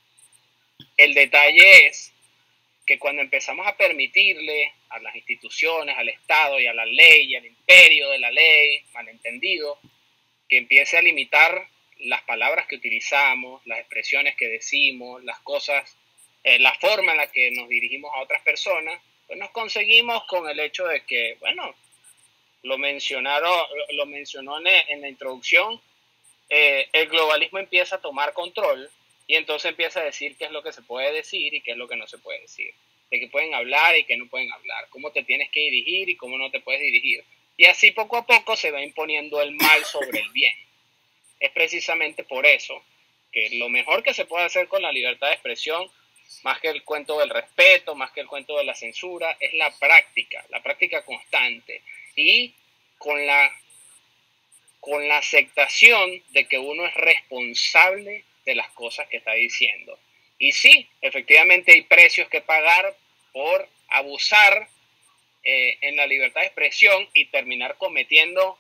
el detalle es que cuando empezamos a permitirle a las instituciones, al Estado y a la ley y al imperio de la ley, malentendido, que empiece a limitar las palabras que utilizamos, las expresiones que decimos, las cosas, eh, la forma en la que nos dirigimos a otras personas, pues nos conseguimos con el hecho de que, bueno, lo mencionaron, lo mencionó en, en la introducción, eh, el globalismo empieza a tomar control y entonces empieza a decir qué es lo que se puede decir y qué es lo que no se puede decir, de qué pueden hablar y qué no pueden hablar, cómo te tienes que dirigir y cómo no te puedes dirigir. Y así poco a poco se va imponiendo el mal sobre el bien. Es precisamente por eso que lo mejor que se puede hacer con la libertad de expresión, más que el cuento del respeto, más que el cuento de la censura, es la práctica, la práctica constante y con la, con la aceptación de que uno es responsable de las cosas que está diciendo. Y sí, efectivamente hay precios que pagar por abusar eh, en la libertad de expresión y terminar cometiendo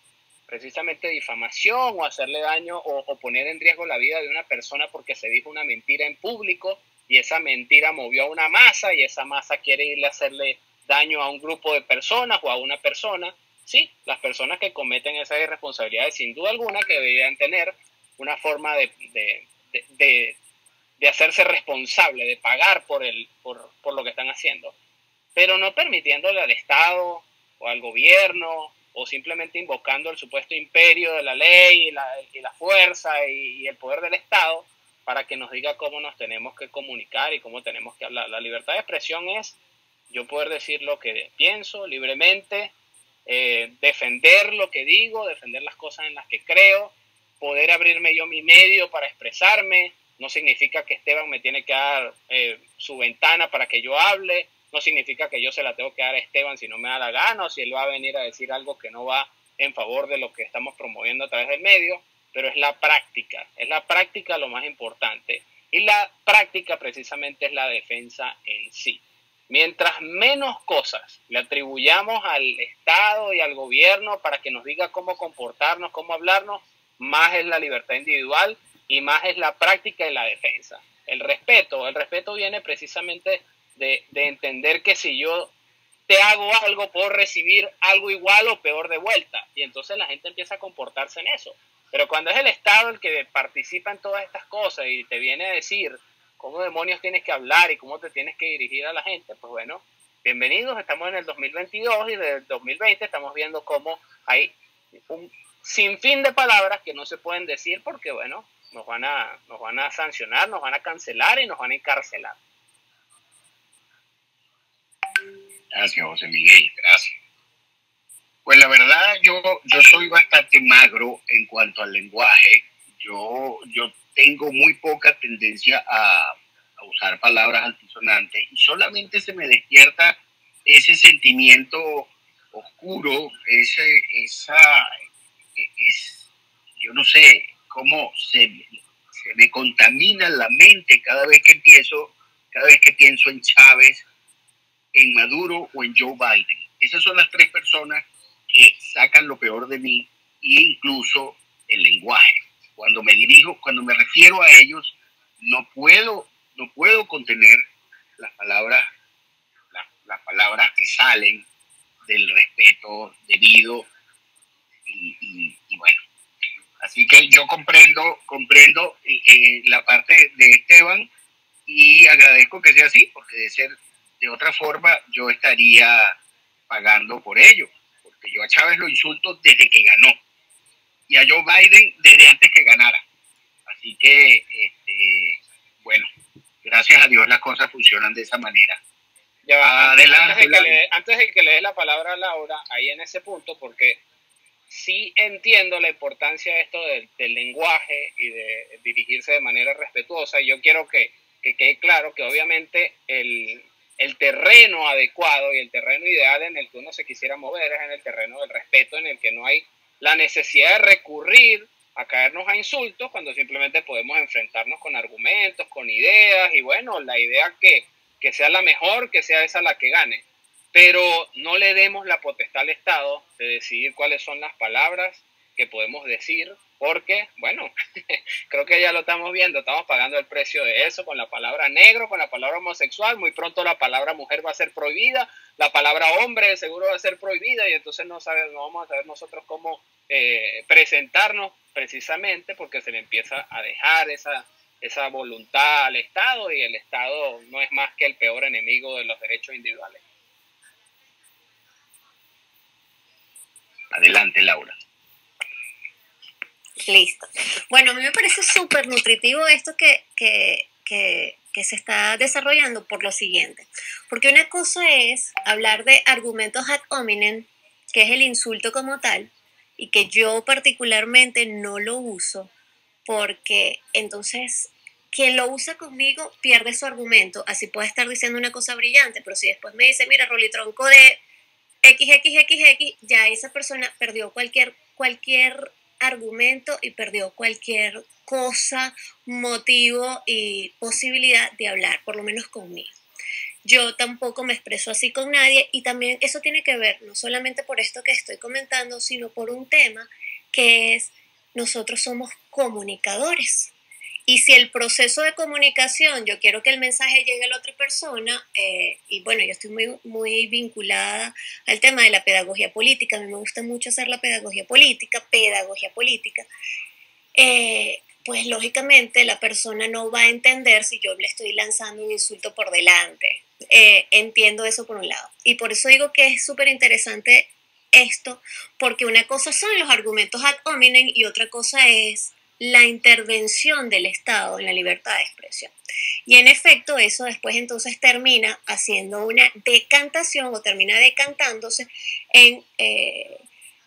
precisamente difamación o hacerle daño o, o poner en riesgo la vida de una persona porque se dijo una mentira en público y esa mentira movió a una masa y esa masa quiere irle a hacerle daño a un grupo de personas o a una persona. Sí, las personas que cometen esas irresponsabilidades sin duda alguna que deberían tener una forma de, de, de, de, de hacerse responsable, de pagar por, el, por, por lo que están haciendo, pero no permitiéndole al Estado o al gobierno o simplemente invocando el supuesto imperio de la ley y la, y la fuerza y, y el poder del Estado para que nos diga cómo nos tenemos que comunicar y cómo tenemos que hablar. La libertad de expresión es yo poder decir lo que pienso libremente, eh, defender lo que digo, defender las cosas en las que creo, poder abrirme yo mi medio para expresarme. No significa que Esteban me tiene que dar eh, su ventana para que yo hable, no significa que yo se la tengo que dar a Esteban si no me da la gana o si él va a venir a decir algo que no va en favor de lo que estamos promoviendo a través del medio, pero es la práctica, es la práctica lo más importante. Y la práctica precisamente es la defensa en sí. Mientras menos cosas le atribuyamos al Estado y al gobierno para que nos diga cómo comportarnos, cómo hablarnos, más es la libertad individual y más es la práctica y la defensa. El respeto, el respeto viene precisamente de, de entender que si yo te hago algo, puedo recibir algo igual o peor de vuelta. Y entonces la gente empieza a comportarse en eso. Pero cuando es el Estado el que participa en todas estas cosas y te viene a decir cómo demonios tienes que hablar y cómo te tienes que dirigir a la gente, pues bueno, bienvenidos, estamos en el dos mil veintidós y desde el dos mil veinte estamos viendo cómo hay un sinfín de palabras que no se pueden decir porque, bueno, nos van a, nos van a sancionar, nos van a cancelar y nos van a encarcelar. Gracias, José Miguel, gracias. Pues la verdad, yo, yo soy bastante magro en cuanto al lenguaje. Yo, yo tengo muy poca tendencia a, a usar palabras altisonantes y solamente se me despierta ese sentimiento oscuro, ese, esa, es, yo no sé cómo se, se me contamina la mente cada vez que empiezo, cada vez que pienso en Chávez, en Maduro o en Joe Biden. Esas son las tres personas que sacan lo peor de mí e incluso el lenguaje. Cuando me dirijo, cuando me refiero a ellos, no puedo, no puedo contener las palabras, las, las palabras que salen del respeto debido y, y, y bueno. Así que yo comprendo, comprendo eh, la parte de Esteban y agradezco que sea así, porque de ser de otra forma yo estaría pagando por ello, porque yo a Chávez lo insulto desde que ganó y a Joe Biden desde antes que ganara. Así que, este, bueno, gracias a Dios las cosas funcionan de esa manera. Ya va, Adelante, antes, de que le, antes de que le dé la palabra a Laura, ahí en ese punto, porque sí entiendo la importancia de esto del, del lenguaje y de dirigirse de manera respetuosa, y yo quiero que, que quede claro que obviamente el, el terreno adecuado y el terreno ideal en el que uno se quisiera mover es en el terreno del respeto, en el que no hay la necesidad de recurrir a caernos a insultos cuando simplemente podemos enfrentarnos con argumentos, con ideas, y bueno, la idea que, que sea la mejor, que sea esa la que gane. Pero no le demos la potestad al Estado de decidir cuáles son las palabras que podemos decir, porque, bueno, creo que ya lo estamos viendo, estamos pagando el precio de eso con la palabra negro, con la palabra homosexual, muy pronto la palabra mujer va a ser prohibida, la palabra hombre seguro va a ser prohibida y entonces no, sabe, no vamos a saber nosotros cómo eh, presentarnos precisamente porque se le empieza a dejar esa, esa voluntad al Estado y el Estado no es más que el peor enemigo de los derechos individuales. Adelante, Laura. Listo. Bueno, a mí me parece súper nutritivo esto que, que, que, que se está desarrollando por lo siguiente. Porque una cosa es hablar de argumentos ad hominem, que es el insulto como tal, y que yo particularmente no lo uso, porque entonces quien lo usa conmigo pierde su argumento. Así puede estar diciendo una cosa brillante, pero si después me dice, mira, rolitronco de equis equis equis equis, ya esa persona perdió cualquier, cualquier argumento y perdió cualquier cosa, motivo y posibilidad de hablar, por lo menos conmigo. Yo tampoco me expreso así con nadie y también eso tiene que ver no solamente por esto que estoy comentando, sino por un tema que es nosotros somos comunicadores. Y si el proceso de comunicación, yo quiero que el mensaje llegue a la otra persona, eh, y bueno, yo estoy muy, muy vinculada al tema de la pedagogía política, a mí me gusta mucho hacer la pedagogía política, pedagogía política, eh, pues lógicamente la persona no va a entender si yo le estoy lanzando un insulto por delante. Eh, entiendo eso por un lado. Y por eso digo que es súper interesante esto, porque una cosa son los argumentos ad hominem y otra cosa es la intervención del Estado en la libertad de expresión. Y en efecto, eso después entonces termina haciendo una decantación o termina decantándose en eh,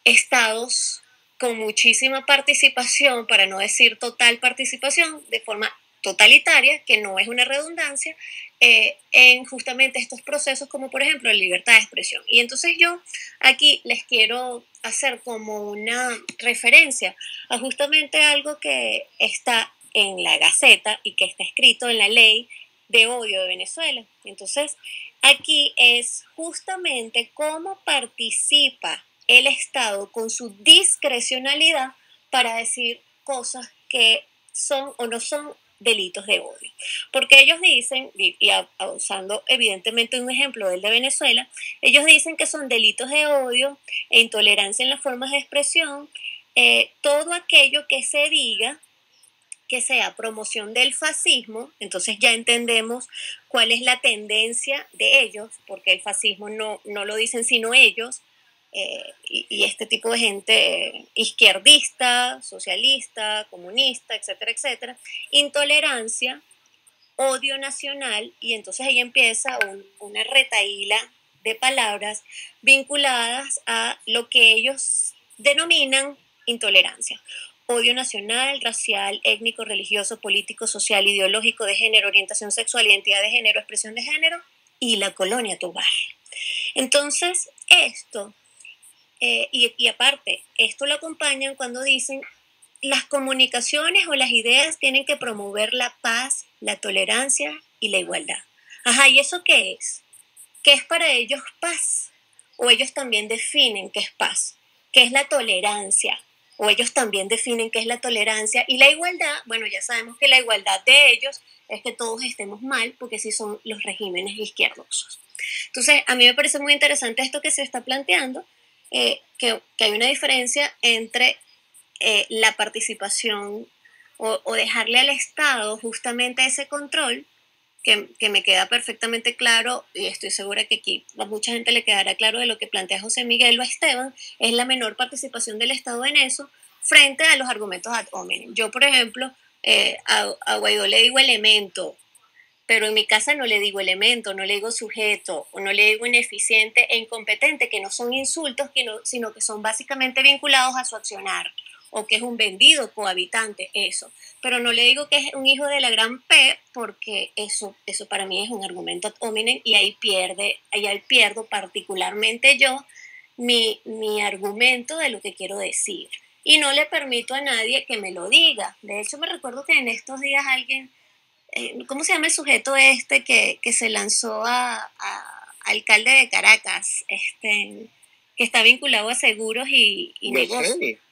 estados con muchísima participación, para no decir total participación, de forma totalitaria, que no es una redundancia, eh, en justamente estos procesos como por ejemplo la libertad de expresión. Y entonces yo aquí les quiero hacer como una referencia a justamente algo que está en la Gaceta y que está escrito en la ley de odio de Venezuela. Entonces aquí es justamente cómo participa el Estado con su discrecionalidad para decir cosas que son o no son delitos de odio. Porque ellos dicen, y, y a, a, usando evidentemente un ejemplo del de Venezuela, ellos dicen que son delitos de odio e intolerancia en las formas de expresión, eh, todo aquello que se diga que sea promoción del fascismo. Entonces ya entendemos cuál es la tendencia de ellos, porque el fascismo no, no lo dicen sino ellos, Eh, y, y este tipo de gente eh, izquierdista, socialista, comunista, etcétera, etcétera, intolerancia, odio nacional, y entonces ahí empieza un, una retahíla de palabras vinculadas a lo que ellos denominan intolerancia. Odio nacional, racial, étnico, religioso, político, social, ideológico, de género, orientación sexual, identidad de género, expresión de género, y la colonia Tobar. Entonces, esto... Eh, y, y aparte, esto lo acompañan cuando dicen las comunicaciones o las ideas tienen que promover la paz, la tolerancia y la igualdad. Ajá, ¿y eso qué es? ¿Qué es para ellos paz? O ellos también definen qué es paz, qué es la tolerancia, o ellos también definen qué es la tolerancia y la igualdad. Bueno, ya sabemos que la igualdad de ellos es que todos estemos mal, porque sí son los regímenes izquierdosos. Entonces, a mí me parece muy interesante esto que se está planteando, Eh, que, que hay una diferencia entre eh, la participación o, o dejarle al Estado justamente ese control, que, que me queda perfectamente claro, y estoy segura que aquí a mucha gente le quedará claro de lo que plantea José Miguel o Esteban, es la menor participación del Estado en eso frente a los argumentos ad hominem. Yo, por ejemplo, eh, a, a Guaidó le digo elemento, pero en mi casa no le digo elemento, no le digo sujeto, o no le digo ineficiente e incompetente, que no son insultos, sino que son básicamente vinculados a su accionar, o que es un vendido cohabitante, eso. Pero no le digo que es un hijo de la gran P, porque eso, eso para mí es un argumento ad hominem, y ahí pierde, ahí pierdo particularmente yo mi, mi argumento de lo que quiero decir. Y no le permito a nadie que me lo diga. De hecho, me recuerdo que en estos días alguien... ¿Cómo se llama el sujeto este que, que se lanzó a, a alcalde de Caracas, este, que está vinculado a seguros y, y negocios?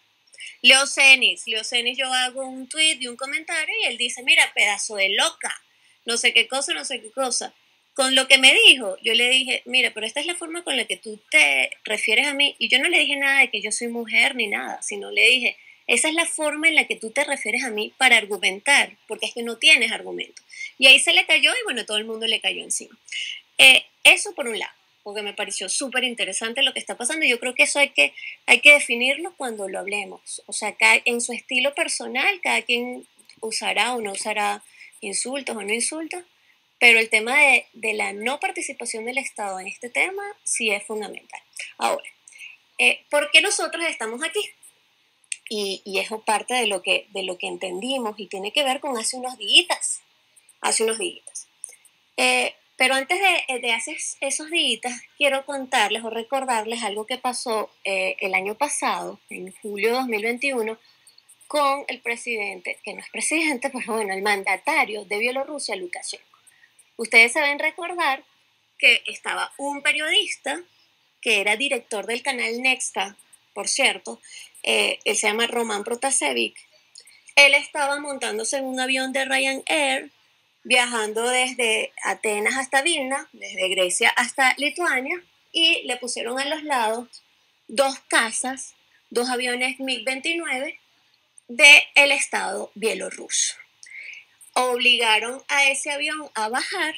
Leo Cenis. Leo Cenis, yo hago un tweet y un comentario y él dice, mira, pedazo de loca, no sé qué cosa, no sé qué cosa. Con lo que me dijo, yo le dije, mira, pero esta es la forma con la que tú te refieres a mí. Y yo no le dije nada de que yo soy mujer ni nada, sino le dije... Esa es la forma en la que tú te refieres a mí para argumentar, porque es que no tienes argumento. Y ahí se le cayó y bueno, todo el mundo le cayó encima. Eh, eso por un lado, porque me pareció súper interesante lo que está pasando. Yo creo que eso hay que, hay que definirlo cuando lo hablemos. O sea, cada, en su estilo personal, cada quien usará o no usará insultos o no insultos, pero el tema de, de la no participación del Estado en este tema sí es fundamental. Ahora, eh, ¿por qué nosotros estamos aquí? Y, y eso parte de lo, que, de lo que entendimos y tiene que ver con hace unos días, hace unos días. Eh, pero antes de, de hace esos días, quiero contarles o recordarles algo que pasó eh, el año pasado, en julio de dos mil veintiuno, con el presidente, que no es presidente, pero bueno, el mandatario de Bielorrusia, Lukashenko. Ustedes saben recordar que estaba un periodista que era director del canal Nexta, por cierto, eh, él se llama Roman Protasevich, él estaba montándose en un avión de Ryanair, viajando desde Atenas hasta Vilna, desde Grecia hasta Lituania, y le pusieron a los lados dos cazas, dos aviones MiG veintinueve del Estado bielorruso. Obligaron a ese avión a bajar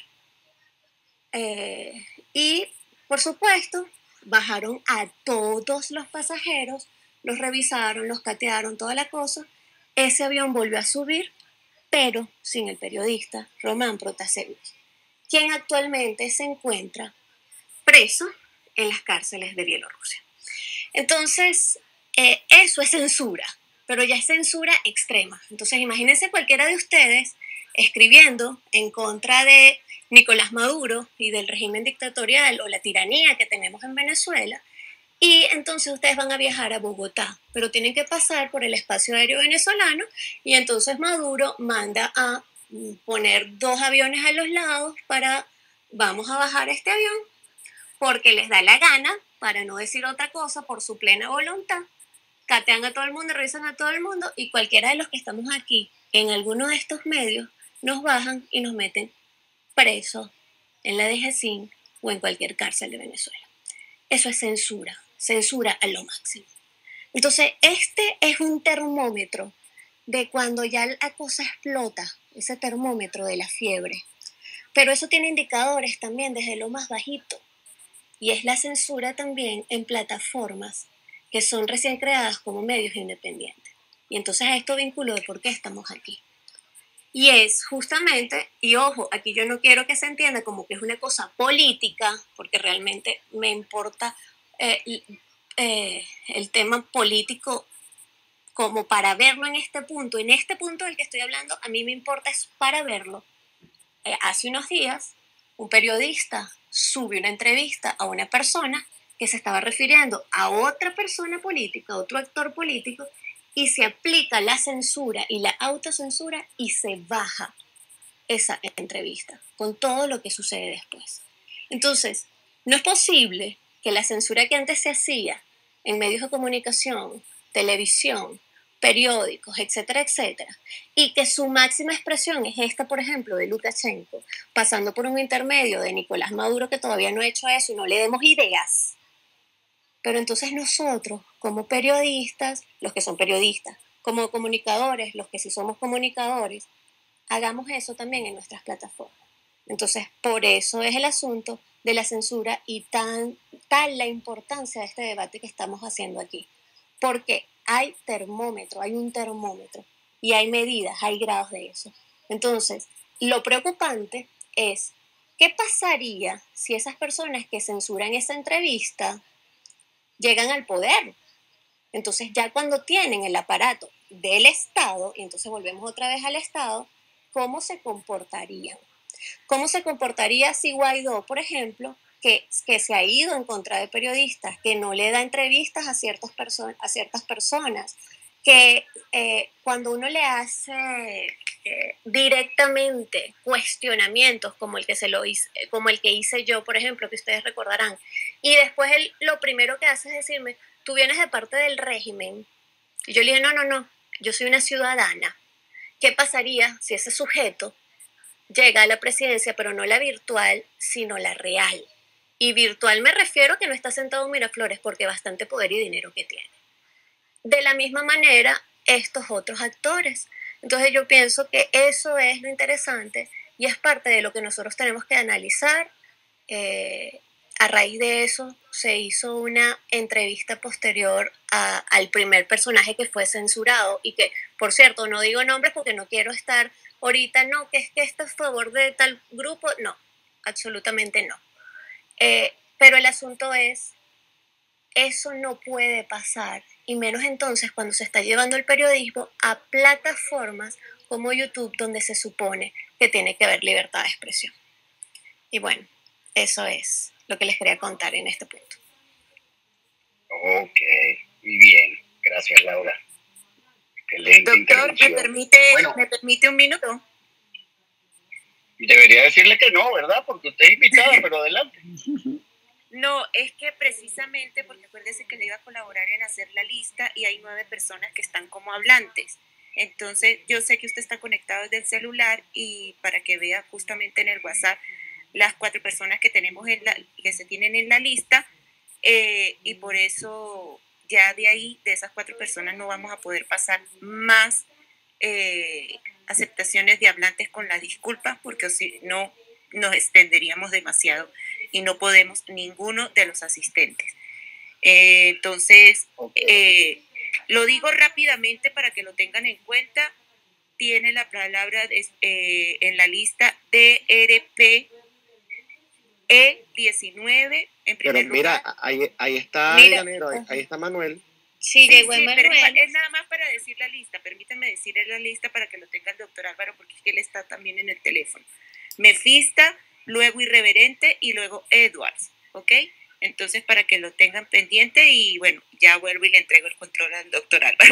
eh, y, por supuesto, bajaron a todos los pasajeros, los revisaron, los catearon, toda la cosa. Ese avión volvió a subir, pero sin el periodista Roman Protasevich, quien actualmente se encuentra preso en las cárceles de Bielorrusia. Entonces, eh, eso es censura, pero ya es censura extrema. Entonces, imagínense cualquiera de ustedes escribiendo en contra de Nicolás Maduro y del régimen dictatorial o la tiranía que tenemos en Venezuela, y entonces ustedes van a viajar a Bogotá, pero tienen que pasar por el espacio aéreo venezolano, y entonces Maduro manda a poner dos aviones a los lados para, vamos a bajar este avión, porque les da la gana, para no decir otra cosa, por su plena voluntad, catean a todo el mundo, revisan a todo el mundo, y cualquiera de los que estamos aquí en alguno de estos medios nos bajan y nos meten presos en la D G C I N o en cualquier cárcel de Venezuela. Eso es censura, censura a lo máximo. Entonces, este es un termómetro de cuando ya la cosa explota, ese termómetro de la fiebre. Pero eso tiene indicadores también desde lo más bajito, y es la censura también en plataformas que son recién creadas como medios independientes. Y entonces a esto vinculo de por qué estamos aquí. Y es justamente, y ojo, aquí yo no quiero que se entienda como que es una cosa política, porque realmente me importa eh, eh, el tema político como para verlo en este punto. En este punto del que estoy hablando, a mí me importa es para verlo. Eh, hace unos días, un periodista sube una entrevista a una persona que se estaba refiriendo a otra persona política, otro actor político, y se aplica la censura y la autocensura y se baja esa entrevista con todo lo que sucede después. Entonces, no es posible que la censura que antes se hacía en medios de comunicación, televisión, periódicos, etcétera, etcétera, y que su máxima expresión es esta, por ejemplo, de Lukashenko, pasando por un intermedio de Nicolás Maduro, que todavía no ha hecho eso y no le demos ideas. Pero entonces nosotros, como periodistas, los que son periodistas, como comunicadores, los que sí somos comunicadores, hagamos eso también en nuestras plataformas. Entonces, por eso es el asunto de la censura y tan, tal la importancia de este debate que estamos haciendo aquí. Porque hay termómetro, hay un termómetro, y hay medidas, hay grados de eso. Entonces, lo preocupante es, ¿qué pasaría si esas personas que censuran esa entrevista llegan al poder? Entonces, ya cuando tienen el aparato del Estado, y entonces volvemos otra vez al Estado, ¿cómo se comportarían? ¿Cómo se comportaría si Guaidó, por ejemplo, que, que se ha ido en contra de periodistas, que no le da entrevistas a, ciertas perso- a ciertas personas, que eh, cuando uno le hace eh, directamente cuestionamientos como el, que se lo hice, como el que hice yo, por ejemplo, que ustedes recordarán, y después él lo primero que hace es decirme, tú vienes de parte del régimen, y yo le dije, no, no, no, yo soy una ciudadana. ¿Qué pasaría si ese sujeto llega a la presidencia, pero no la virtual, sino la real? Y virtual me refiero a que no está sentado en Miraflores, porque bastante poder y dinero que tiene. De la misma manera, estos otros actores. Entonces yo pienso que eso es lo interesante y es parte de lo que nosotros tenemos que analizar. Eh, a raíz de eso se hizo una entrevista posterior a, al primer personaje que fue censurado y que, por cierto, no digo nombres porque no quiero estar ahorita, no, que es que esto es a favor de tal grupo, no, absolutamente no. Eh, pero el asunto es, eso no puede pasar, y menos entonces cuando se está llevando el periodismo a plataformas como YouTube, donde se supone que tiene que haber libertad de expresión. Y bueno, eso es lo que les quería contar en este punto. Ok, muy bien. Gracias, Laura. Excelente. Doctor, ¿me permite, bueno, ¿me permite un minuto? Debería decirle que no, ¿verdad? Porque usted es invitada, pero adelante. No, es que precisamente porque acuérdese que le iba a colaborar en hacer la lista y hay nueve personas que están como hablantes. Entonces, yo sé que usted está conectado desde el celular y para que vea justamente en el WhatsApp las cuatro personas que tenemos en la, que se tienen en la lista, eh, y por eso ya de ahí, de esas cuatro personas, no vamos a poder pasar más eh, aceptaciones de hablantes con las disculpas, porque si no nos extenderíamos demasiado y no podemos ninguno de los asistentes. Eh, entonces, eh, lo digo rápidamente para que lo tengan en cuenta. Tiene la palabra de, eh, en la lista D R P E diecinueve en primer Pero mira, lugar. ahí, ahí está Mira, Llanero, ahí, ahí está Manuel. Sí, Sí, llegó sí, pero Emanuel. es, es nada más para decir la lista. Permítanme decir la lista para que lo tenga el doctor Álvaro, porque es que él está también en el teléfono. Mefista, luego Irreverente y luego Edwards, ¿ok? Entonces, para que lo tengan pendiente y bueno, ya vuelvo y le entrego el control al doctor Álvaro.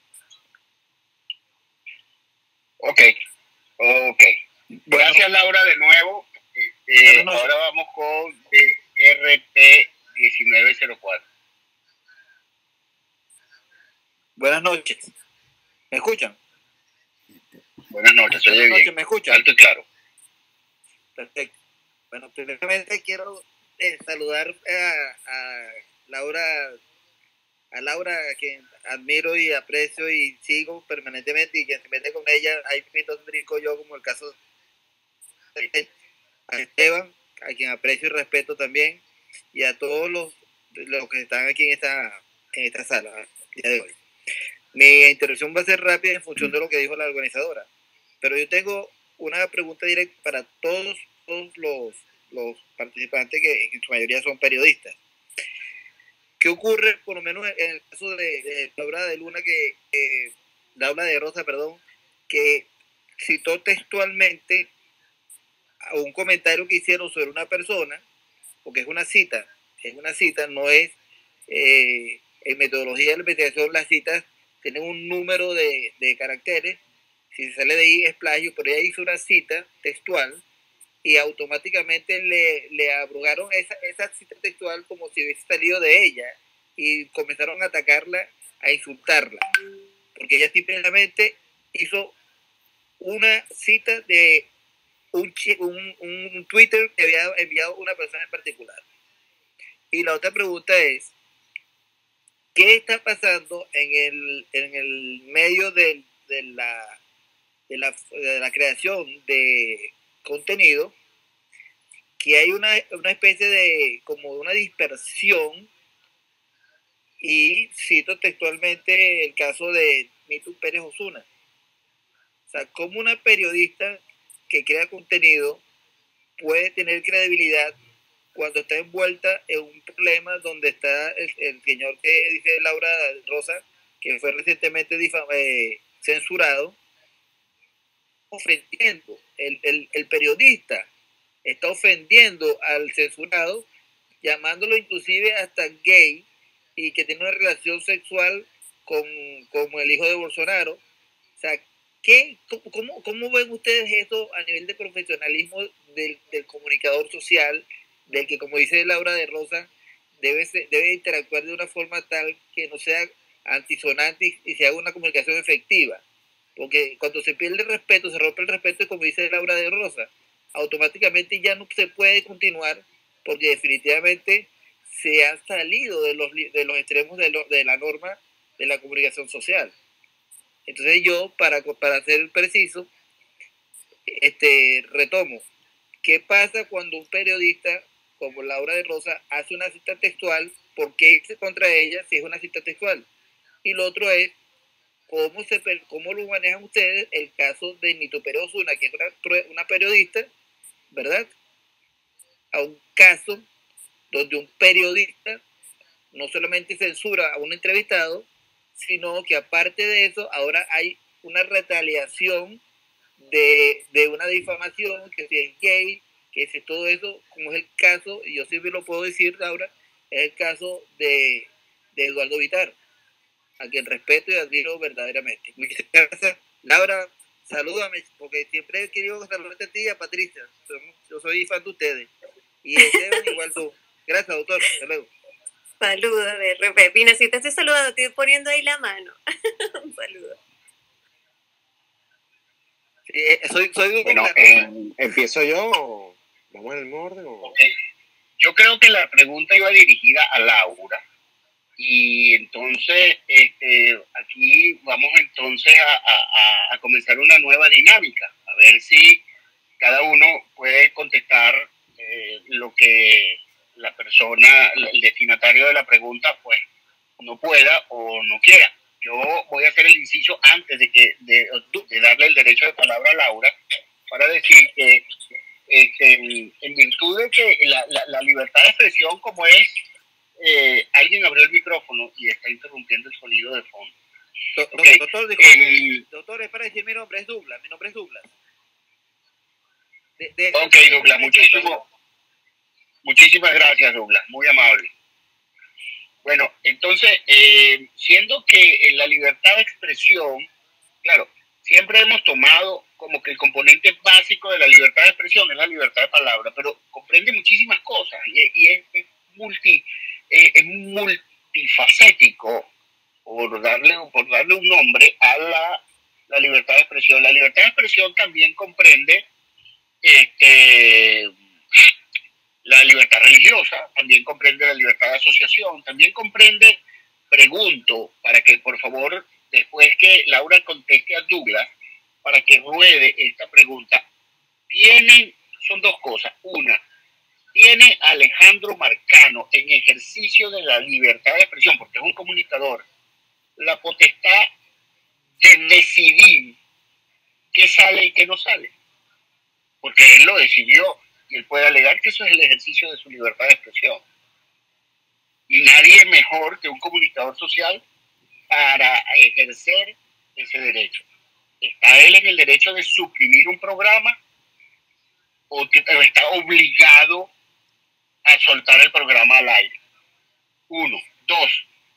Ok, ok. Gracias, Laura, de nuevo. Eh, Buenas noches. ahora vamos con D R P diecinueve cero cuatro. Buenas noches. ¿Me escuchan? Buenas noches, se oye Buenas noches, bien. ¿me escuchan? Alto y claro. Perfecto. Bueno, primeramente quiero eh, saludar a, a Laura, a Laura, a quien admiro y aprecio y sigo permanentemente, y quien se mete con ella, ahí me brinco yo, como el caso de a Esteban, a quien aprecio y respeto también, y a todos los, los que están aquí en esta, en esta sala el día de hoy. Mi intervención va a ser rápida en función de lo que dijo la organizadora, pero yo tengo una pregunta directa para todos, todos los, los participantes, que en su mayoría son periodistas. ¿Qué ocurre, por lo menos en el caso de, de Laura de Luna, que eh, Laura de Rosa, perdón, que citó textualmente a un comentario que hicieron sobre una persona, porque es una cita, es una cita, no es eh, en metodología de la investigación, las citas tienen un número de, de caracteres, si se sale de ahí es plagio, pero ella hizo una cita textual y automáticamente le, le abrogaron esa, esa cita textual como si hubiese salido de ella, y comenzaron a atacarla, a insultarla, porque ella simplemente hizo una cita de un, un, un Twitter que había enviado una persona en particular. Y la otra pregunta es, ¿qué está pasando en el, en el medio de, de, la, de, la, de la creación de contenido, que hay una, una especie de, como una dispersión? Y cito textualmente el caso de Mitu Pérez Osuna. O sea, ¿cómo una periodista que crea contenido puede tener credibilidad cuando está envuelta en un problema donde está el, el señor que dice Laura Rosa, que fue recientemente difam- eh, censurado, ofendiendo? El, el, el periodista está ofendiendo al censurado, llamándolo inclusive hasta gay, y que tiene una relación sexual con, con el hijo de Bolsonaro. O sea, ¿qué, cómo, ¿cómo ven ustedes eso a nivel de profesionalismo del, del comunicador social, del que, como dice Laura de Rosa, debe, ser, debe interactuar de una forma tal que no sea antisonante y, y se haga una comunicación efectiva? Porque cuando se pierde el respeto, se rompe el respeto, y como dice Laura de Rosa, automáticamente ya no se puede continuar, porque definitivamente se han salido de los, de los extremos de, lo, de la norma de la comunicación social. Entonces yo, para, para ser preciso, este, retomo, ¿qué pasa cuando un periodista como Laura de Rosa hace una cita textual? ¿Por qué irse contra ella si es una cita textual? Y lo otro es, ¿cómo, se, cómo lo manejan ustedes el caso de Nito Pérez Osuna, que es una, una periodista, ¿verdad? A un caso donde un periodista no solamente censura a un entrevistado, sino que aparte de eso, ahora hay una retaliación de, de una difamación, que si es gay, que si es todo eso, como es el caso, y yo siempre lo puedo decir, Laura, es el caso de, de Eduardo Vitar, a quien respeto y admiro verdaderamente. Muchas gracias. Laura, salúdame, porque siempre he querido saludarte a ti y a Patricia. Yo soy fan de ustedes. Y Esteban, igual tú. Gracias, doctor. Hasta luego. Saludos de R P. Pina, si te estoy saludando, te estoy poniendo ahí la mano. Un saludo. Sí, eh, soy, soy Bueno, eh, ¿empiezo yo o vamos en el mismo orden? O... Okay. Yo creo que la pregunta iba dirigida a Laura. Y entonces, este, aquí vamos entonces a, a, a comenzar una nueva dinámica. A ver si cada uno puede contestar eh, lo que la persona, el destinatario de la pregunta, pues no pueda o no quiera. Yo voy a hacer el inciso antes de que de, de darle el derecho de palabra a Laura para decir que este, en virtud de que la, la, la libertad de expresión, como es, eh, alguien abrió el micrófono y está interrumpiendo el sonido de fondo. Okay. Doctor, disculpe, el... doctor, es para decir mi nombre es Douglas, mi nombre es Douglas. De, de, ok, Douglas, muchísimo, muchísimas gracias, Douglas, muy amable. Bueno, entonces, eh, siendo que en la libertad de expresión, claro, siempre hemos tomado como que el componente básico de la libertad de expresión es la libertad de palabra, pero comprende muchísimas cosas y, y es, es, multi, eh, es multifacético, por darle, por darle un nombre a la, la libertad de expresión. La libertad de expresión también comprende este, la libertad religiosa, también comprende la libertad de asociación, también comprende, pregunto, para que por favor, después que Laura conteste a Douglas, para que ruede esta pregunta. Tienen, son dos cosas. Una, ¿tiene Alejandro Marcano en ejercicio de la libertad de expresión, porque es un comunicador, la potestad de decidir qué sale y qué no sale? Porque él lo decidió y él puede alegar que eso es el ejercicio de su libertad de expresión. Y nadie mejor que un comunicador social para ejercer ese derecho. ¿Está él en el derecho de suprimir un programa o está obligado a soltar el programa al aire? Uno. Dos.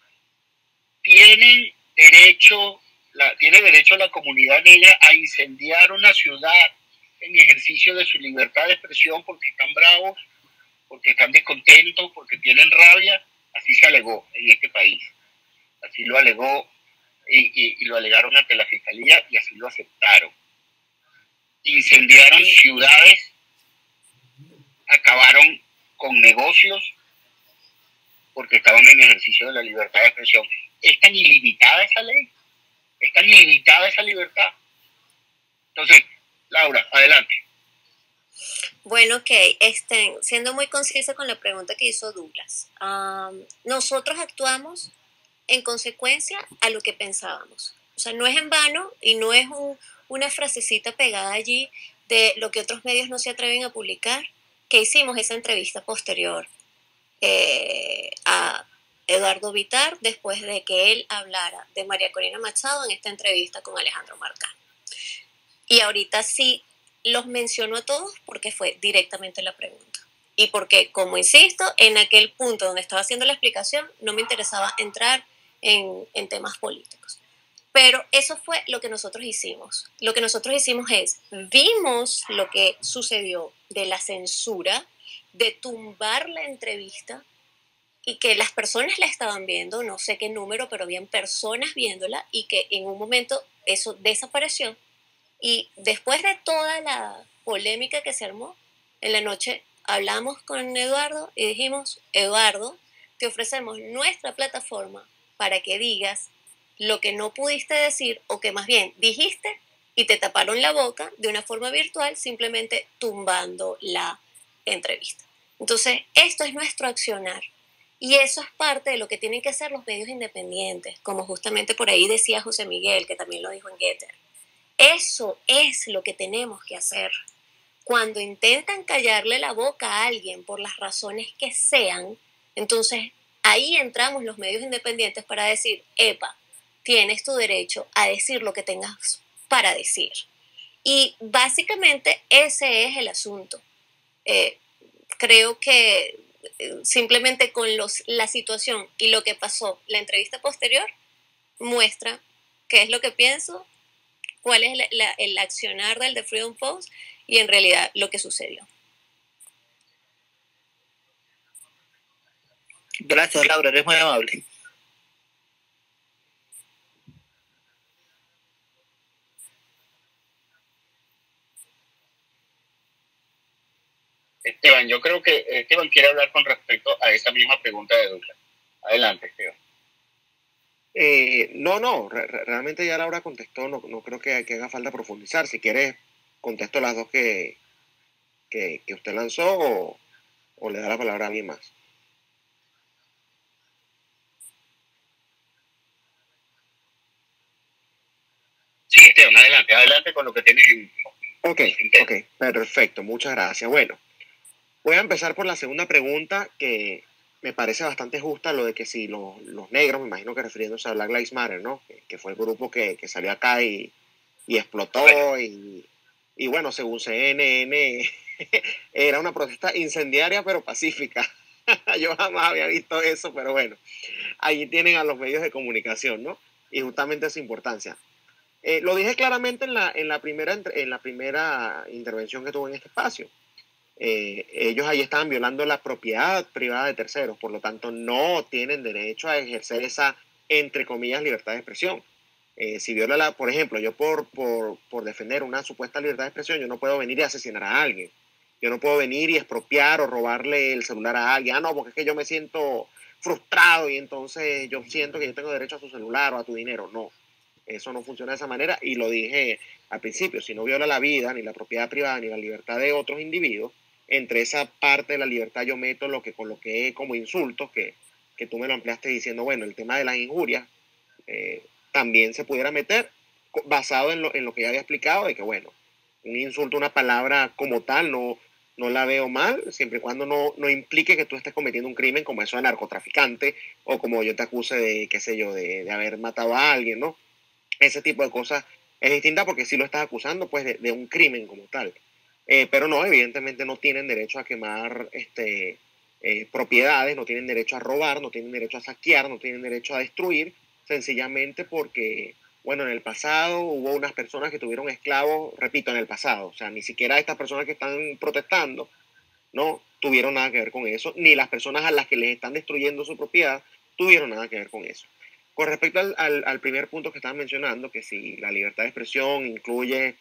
¿Tienen derecho, la, ¿tiene derecho la comunidad negra a incendiar una ciudad en ejercicio de su libertad de expresión porque están bravos, porque están descontentos, porque tienen rabia? Así se alegó en este país. Así lo alegó y, y, y lo alegaron ante la fiscalía y así lo aceptaron. Incendiaron ciudades, acabaron con negocios porque estaban en ejercicio de la libertad de expresión. ¿Es tan ilimitada esa ley? ¿Es tan ilimitada esa libertad? Entonces, Laura, adelante. Bueno, ok, este, siendo muy concisa con la pregunta que hizo Douglas, um, nosotros actuamos en consecuencia a lo que pensábamos. O sea, no es en vano y no es un, una frasecita pegada allí de lo que otros medios no se atreven a publicar, que hicimos esa entrevista posterior eh, a Eduardo Vitar después de que él hablara de María Corina Machado en esta entrevista con Alejandro Marcano. Y ahorita sí los menciono a todos porque fue directamente la pregunta. Y porque, como insisto, en aquel punto donde estaba haciendo la explicación, no me interesaba entrar en, en temas políticos. Pero eso fue lo que nosotros hicimos. Lo que nosotros hicimos es, vimos lo que sucedió de la censura, de tumbar la entrevista y que las personas la estaban viendo, no sé qué número, pero habían personas viéndola y que en un momento eso desapareció. Y después de toda la polémica que se armó, en la noche hablamos con Eduardo y dijimos, Eduardo, te ofrecemos nuestra plataforma para que digas lo que no pudiste decir o que más bien dijiste y te taparon la boca de una forma virtual simplemente tumbando la entrevista. Entonces, esto es nuestro accionar y eso es parte de lo que tienen que hacer los medios independientes, como justamente por ahí decía José Miguel, que también lo dijo en Getter. Eso es lo que tenemos que hacer. Cuando intentan callarle la boca a alguien por las razones que sean, entonces ahí entramos los medios independientes para decir, epa, tienes tu derecho a decir lo que tengas para decir. Y básicamente ese es el asunto. Eh, creo que simplemente con los, la situación y lo que pasó, la entrevista posterior muestra qué es lo que pienso, cuál es la, la, el accionar del The Freedom Post y en realidad lo que sucedió. Gracias, Laura, eres muy amable. Esteban, yo creo que Esteban quiere hablar con respecto a esa misma pregunta de Douglas. Adelante, Esteban. Eh, no, no, re realmente ya Laura contestó, no, no creo que, que haga falta profundizar. Si quieres, contesto las dos que, que, que usted lanzó o, o le da la palabra a alguien más. Sí, Esteban, adelante, adelante con lo que tienes en... Ok, ok, perfecto, muchas gracias. Bueno, voy a empezar por la segunda pregunta que me parece bastante justa, lo de que si los, los negros, me imagino que refiriéndose a Black Lives Matter, ¿no? Que, que fue el grupo que, que salió acá y, y explotó y, y bueno, según C N N, era una protesta incendiaria pero pacífica. Yo jamás había visto eso, pero bueno, allí tienen a los medios de comunicación, ¿no? Y justamente esa importancia. Eh, lo dije claramente en la, en, la primera, en la primera intervención que tuve en este espacio. Eh, ellos ahí estaban violando la propiedad privada de terceros, por lo tanto no tienen derecho a ejercer esa, entre comillas, libertad de expresión. Eh, si viola la, por ejemplo, yo por, por, por defender una supuesta libertad de expresión, yo no puedo venir y asesinar a alguien. Yo no puedo venir y expropiar o robarle el celular a alguien. Ah, no, porque es que yo me siento frustrado y entonces yo siento que yo tengo derecho a su celular o a tu dinero. No, eso no funciona de esa manera y lo dije al principio, si no viola la vida, ni la propiedad privada, ni la libertad de otros individuos, entre esa parte de la libertad yo meto lo que coloqué como insultos, que, que tú me lo ampliaste diciendo, bueno, el tema de las injurias eh, también se pudiera meter basado en lo, en lo que ya había explicado, de que bueno, un insulto, una palabra como tal, no, no la veo mal, siempre y cuando no, no implique que tú estés cometiendo un crimen como eso de narcotraficante o como yo te acuse de, qué sé yo, de, de haber matado a alguien, ¿no? Ese tipo de cosas es distinta porque sí lo estás acusando pues de, de un crimen como tal. Eh, pero no, evidentemente no tienen derecho a quemar este, eh, propiedades, no tienen derecho a robar, no tienen derecho a saquear, no tienen derecho a destruir, sencillamente porque, bueno, en el pasado hubo unas personas que tuvieron esclavos, repito, en el pasado, o sea, ni siquiera estas personas que están protestando, no tuvieron nada que ver con eso, ni las personas a las que les están destruyendo su propiedad tuvieron nada que ver con eso. Con respecto al, al, al primer punto que estaban mencionando, que si la libertad de expresión incluye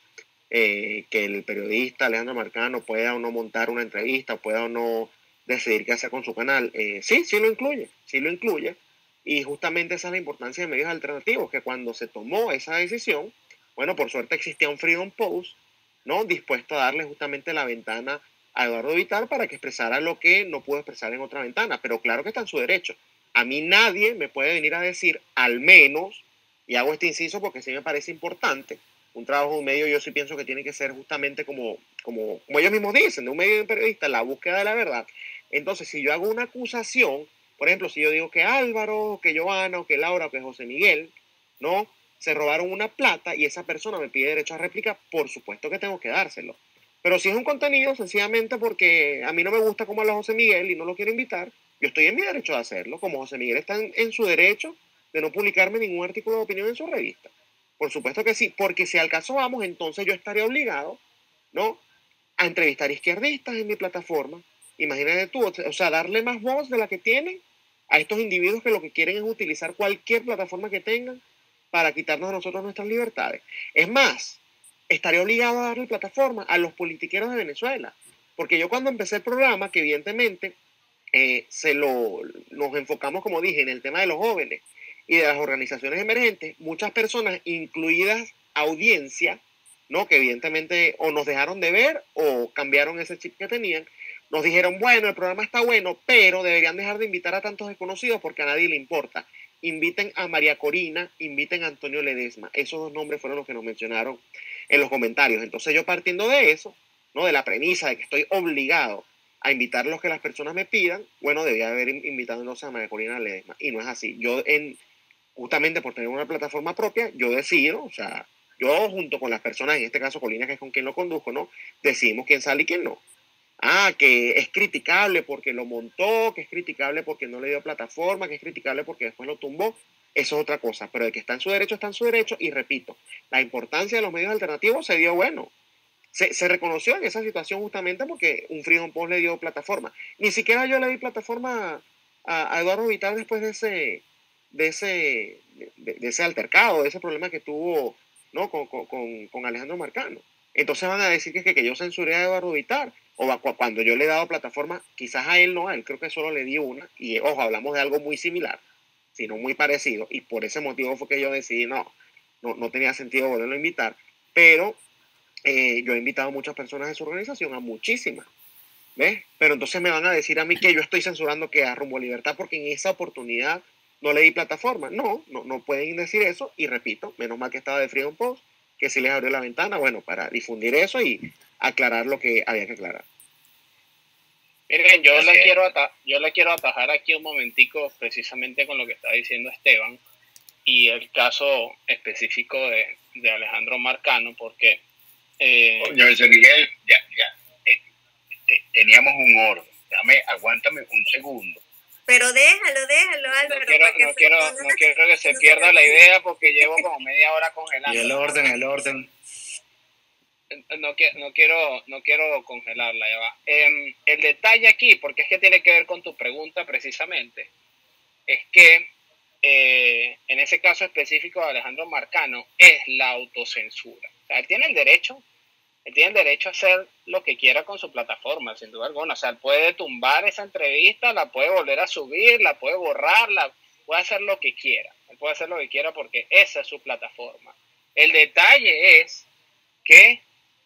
eh, que el periodista Alejandro Marcano pueda o no montar una entrevista, pueda o no decidir qué hacer con su canal, eh, sí, sí lo incluye, sí lo incluye. Y justamente esa es la importancia de medios alternativos, que cuando se tomó esa decisión, bueno, por suerte existía un Freedom Post, ¿no? Dispuesto a darle justamente la ventana a Eduardo Vital para que expresara lo que no pudo expresar en otra ventana, pero claro que está en su derecho. A mí nadie me puede venir a decir, al menos, y hago este inciso porque sí me parece importante, un trabajo de un medio yo sí pienso que tiene que ser justamente como, como, como ellos mismos dicen, de un medio de periodista, la búsqueda de la verdad. Entonces, si yo hago una acusación, por ejemplo, si yo digo que Álvaro, que Joana, o que Laura, o que José Miguel, ¿no? Se robaron una plata y esa persona me pide derecho a réplica, por supuesto que tengo que dárselo. Pero si es un contenido, sencillamente porque a mí no me gusta cómo habla José Miguel y no lo quiero invitar, yo estoy en mi derecho de hacerlo, como José Miguel está en, en su derecho de no publicarme ningún artículo de opinión en su revista. Por supuesto que sí, porque si al caso vamos, entonces yo estaré obligado, ¿no?, a entrevistar izquierdistas en mi plataforma. Imagínate tú, o sea, darle más voz de la que tienen a estos individuos que lo que quieren es utilizar cualquier plataforma que tengan para quitarnos a nosotros nuestras libertades. Es más, estaré obligado a darle plataforma a los politiqueros de Venezuela, porque yo cuando empecé el programa, que evidentemente eh, se lo, nos enfocamos, como dije, en el tema de los jóvenes y de las organizaciones emergentes, muchas personas, incluidas audiencia, ¿no?, que evidentemente o nos dejaron de ver o cambiaron ese chip que tenían, nos dijeron, bueno, el programa está bueno, pero deberían dejar de invitar a tantos desconocidos porque a nadie le importa. Inviten a María Corina, inviten a Antonio Ledesma. Esos dos nombres fueron los que nos mencionaron en los comentarios. Entonces yo, partiendo de eso, ¿no?, de la premisa de que estoy obligado a invitar a los que las personas me pidan, bueno, debía haber invitado entonces a María Corina Ledesma. Y no es así. Yo, en, justamente por tener una plataforma propia, yo decido, o sea, yo junto con las personas, en este caso Colina, que es con quien lo conduzco, ¿no?, decidimos quién sale y quién no. Ah, que es criticable porque lo montó, que es criticable porque no le dio plataforma, que es criticable porque después lo tumbó, eso es otra cosa. Pero de que está en su derecho, está en su derecho. Y repito, la importancia de los medios alternativos se dio, bueno, se, se reconoció en esa situación justamente porque un Freedom Post le dio plataforma. Ni siquiera yo le di plataforma a, a Eduardo Vital después de ese, de ese, de, de ese altercado, de ese problema que tuvo, ¿no? con, con, con, con Alejandro Marcano. Entonces van a decir que, que, que yo censuré a Eduardo Vital, o va, cuando yo le he dado plataforma, quizás a él no, a él creo que solo le di una, y ojo, hablamos de algo muy similar, sino muy parecido, y por ese motivo fue que yo decidí, no, no, no tenía sentido volverlo a invitar, pero eh, yo he invitado a muchas personas de su organización, a muchísimas, ¿ves? Pero entonces me van a decir a mí que yo estoy censurando que a Rumbo a Libertad porque en esa oportunidad no le di plataforma. No, no, no pueden decir eso, y repito, menos mal que estaba de Freedom Post, que sí les abrió la ventana, bueno, para difundir eso y aclarar lo que había que aclarar. Miren, yo le quiero ata yo le quiero atajar aquí un momentico precisamente con lo que está diciendo Esteban y el caso específico de, de Alejandro Marcano, porque eh, Coño, José Miguel, ya, ya, eh, eh, teníamos un orden. Dame, aguántame un segundo. Pero déjalo, déjalo, Álvaro. No quiero, no quiero, no quiero que se pierda la idea porque llevo como media hora congelando. Y el orden, el orden. No, no quiero, no quiero congelarla, ya va. Eh, el detalle aquí, porque es que tiene que ver con tu pregunta precisamente, es que eh, en ese caso específico de Alejandro Marcano es la autocensura. O sea, él tiene el derecho, él tiene el derecho a hacer lo que quiera con su plataforma, sin duda alguna. O sea, él puede tumbar esa entrevista, la puede volver a subir, la puede borrar, la, puede hacer lo que quiera. Él puede hacer lo que quiera porque esa es su plataforma. El detalle es que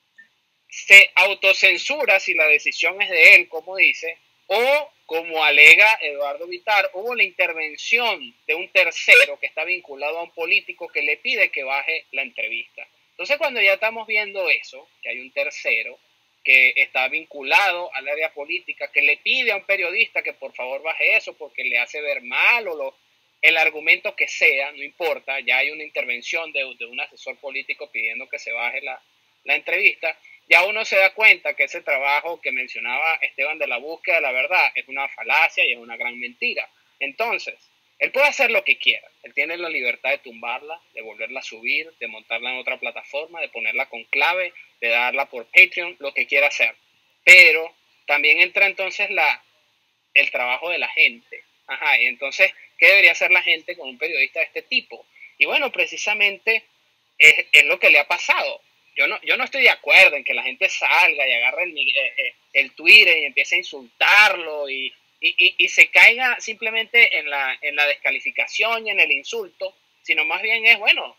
se autocensura si la decisión es de él, como dice, o como alega Eduardo Vitar, hubo la intervención de un tercero que está vinculado a un político que le pide que baje la entrevista. Entonces, cuando ya estamos viendo eso, que hay un tercero que está vinculado al área política, que le pide a un periodista que por favor baje eso porque le hace ver mal o lo, el argumento que sea, no importa, ya hay una intervención de, de un asesor político pidiendo que se baje la, la entrevista, ya uno se da cuenta que ese trabajo que mencionaba Esteban de la búsqueda de la verdad es una falacia y es una gran mentira. Entonces, él puede hacer lo que quiera. Él tiene la libertad de tumbarla, de volverla a subir, de montarla en otra plataforma, de ponerla con clave, de darla por Patreon, lo que quiera hacer. Pero también entra entonces la, el trabajo de la gente. Ajá, y entonces, ¿qué debería hacer la gente con un periodista de este tipo? Y bueno, precisamente es, es lo que le ha pasado. Yo no, yo no estoy de acuerdo en que la gente salga y agarre el, el, el Twitter y empiece a insultarlo y, y, y, y se caiga simplemente en la, en la descalificación y en el insulto, sino más bien es, bueno,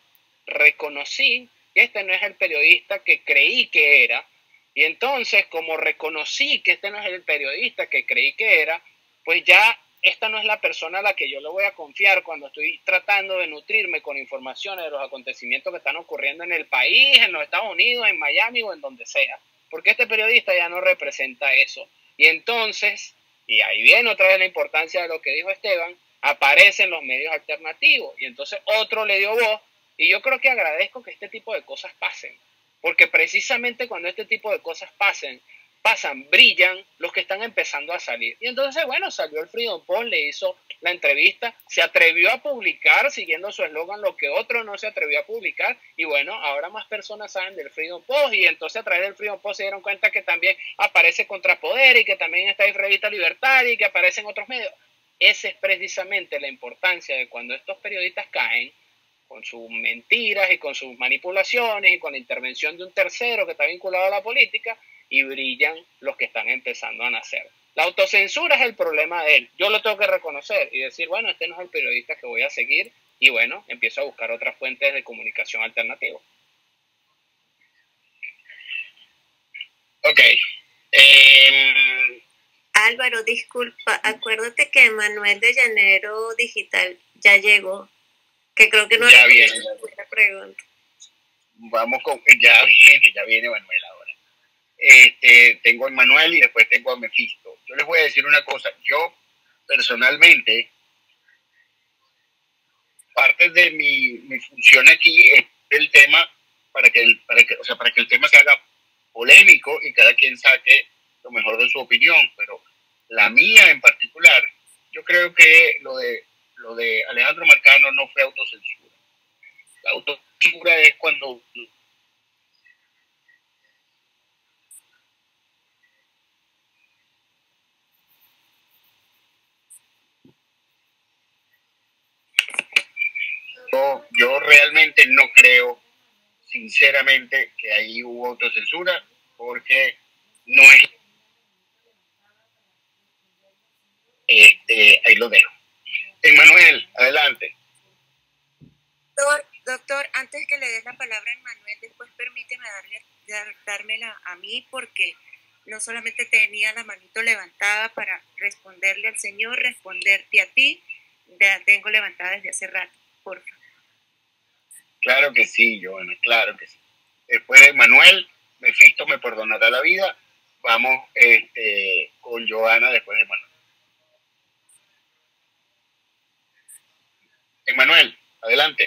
reconocí que este no es el periodista que creí que era, y entonces como reconocí que este no es el periodista que creí que era, pues ya esta no es la persona a la que yo le voy a confiar cuando estoy tratando de nutrirme con informaciones de los acontecimientos que están ocurriendo en el país, en los Estados Unidos, en Miami o en donde sea. Porque este periodista ya no representa eso. Y entonces, y ahí viene otra vez la importancia de lo que dijo Esteban, aparecen los medios alternativos. Y entonces otro le dio voz. Y yo creo que agradezco que este tipo de cosas pasen. Porque precisamente cuando este tipo de cosas pasen, pasan, brillan los que están empezando a salir. Y entonces, bueno, salió el Freedom Post, le hizo la entrevista, se atrevió a publicar, siguiendo su eslogan, lo que otro no se atrevió a publicar, y bueno, ahora más personas saben del Freedom Post, y entonces a través del Freedom Post se dieron cuenta que también aparece Contrapoder, y que también está en Revista Libertaria, y que aparecen otros medios. Esa es precisamente la importancia de cuando estos periodistas caen, con sus mentiras y con sus manipulaciones, y con la intervención de un tercero que está vinculado a la política, y brillan los que están empezando a nacer. La autocensura es el problema de él. Yo lo tengo que reconocer y decir, bueno, este no es el periodista que voy a seguir, y bueno, empiezo a buscar otras fuentes de comunicación alternativas. Ok. Eh... Álvaro, disculpa, acuérdate que Manuel de Llanero Digital ya llegó, que creo que no ya viene. La pregunta. Vamos con, ya viene, ya viene Manuel ahora. Este, tengo a Manuel y después tengo a Mephisto. Yo les voy a decir una cosa. Yo, personalmente, parte de mi, mi función aquí es el tema para que, el, para que, o sea, para que el tema se haga polémico y cada quien saque lo mejor de su opinión. Pero la mía en particular, yo creo que lo de, lo de Alejandro Marcano no fue autocensura. La autocensura es cuando... yo realmente no creo, sinceramente, que ahí hubo autocensura, porque no es... Este, ahí lo dejo. Emmanuel, adelante. Doctor, doctor, antes que le des la palabra a Emmanuel, después permíteme darle, dar, dármela a mí, porque no solamente tenía la manito levantada para responderle al Señor, responderte a ti, la tengo levantada desde hace rato, por favor. Claro que sí, Joana, claro que sí. Después de Manuel, Mefisto me perdonará la vida. Vamos este, con Joana después de Manuel. Emmanuel, adelante.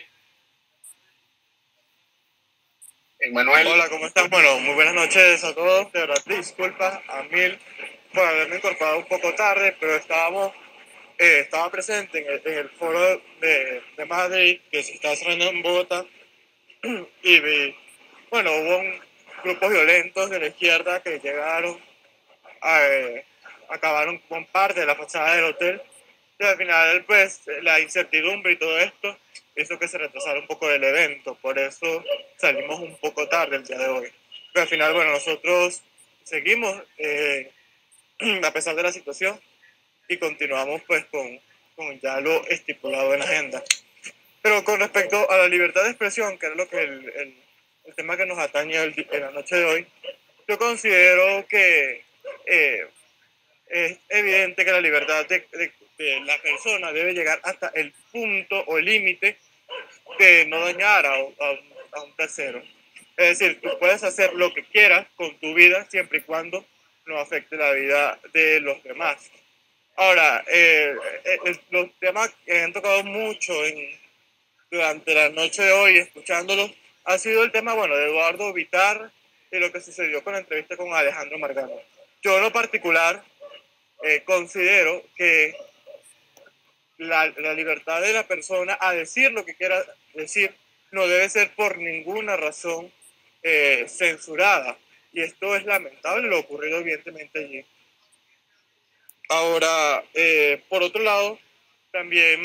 Emmanuel. Hola, ¿cómo están? Bueno, muy buenas noches a todos. De verdad, disculpas a mil por haberme incorporado un poco tarde, pero estábamos, eh, estaba presente en el, en el foro de, de Madrid que se está cerrando en Bogotá y vi, bueno, hubo un, grupos violentos de la izquierda que llegaron, a, eh, acabaron con parte de la fachada del hotel y al final, pues, la incertidumbre y todo esto hizo que se retrasara un poco el evento, por eso salimos un poco tarde el día de hoy. Pero al final, bueno, nosotros seguimos eh, a pesar de la situación y continuamos pues con, con ya lo estipulado en la agenda. Pero con respecto a la libertad de expresión, que es lo que el, el, el tema que nos atañe el, en la noche de hoy, yo considero que eh, es evidente que la libertad de, de, de la persona debe llegar hasta el punto o límite de no dañar a, a, a un tercero. Es decir, tú puedes hacer lo que quieras con tu vida siempre y cuando no afecte la vida de los demás. Ahora, eh, eh, los temas que han tocado mucho en, durante la noche de hoy, escuchándolos, ha sido el tema, bueno, de Eduardo Vitar y lo que sucedió con la entrevista con Alejandro Marcano. Yo en lo particular eh, considero que La, la libertad de la persona a decir lo que quiera decir no debe ser por ninguna razón eh, censurada. Y esto es lamentable, lo ocurrido evidentemente allí. Ahora, eh, por otro lado, también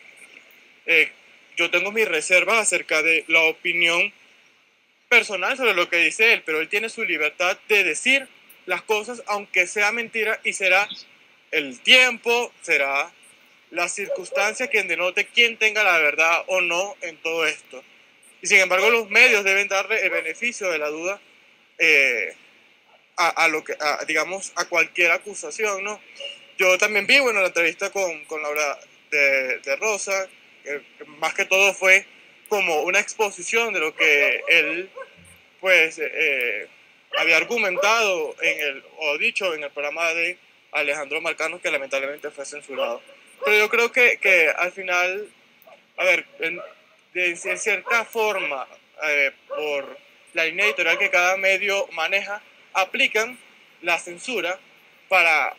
eh, yo tengo mis reservas acerca de la opinión personal sobre lo que dice él, pero él tiene su libertad de decir las cosas aunque sea mentira y será el tiempo, será la circunstancia quien denote quién tenga la verdad o no en todo esto. Y sin embargo los medios deben darle el beneficio de la duda eh, a, a lo que, a, digamos, a cualquier acusación, ¿no? Yo también vi, bueno, la entrevista con, con Laura de, de Rosa, que, que más que todo fue como una exposición de lo que él, pues, eh, había argumentado en el, o dicho en el programa de Alejandro Marcano, que lamentablemente fue censurado. Pero yo creo que, que al final, a ver, en, de, en cierta forma, eh, por la línea editorial que cada medio maneja, aplican la censura para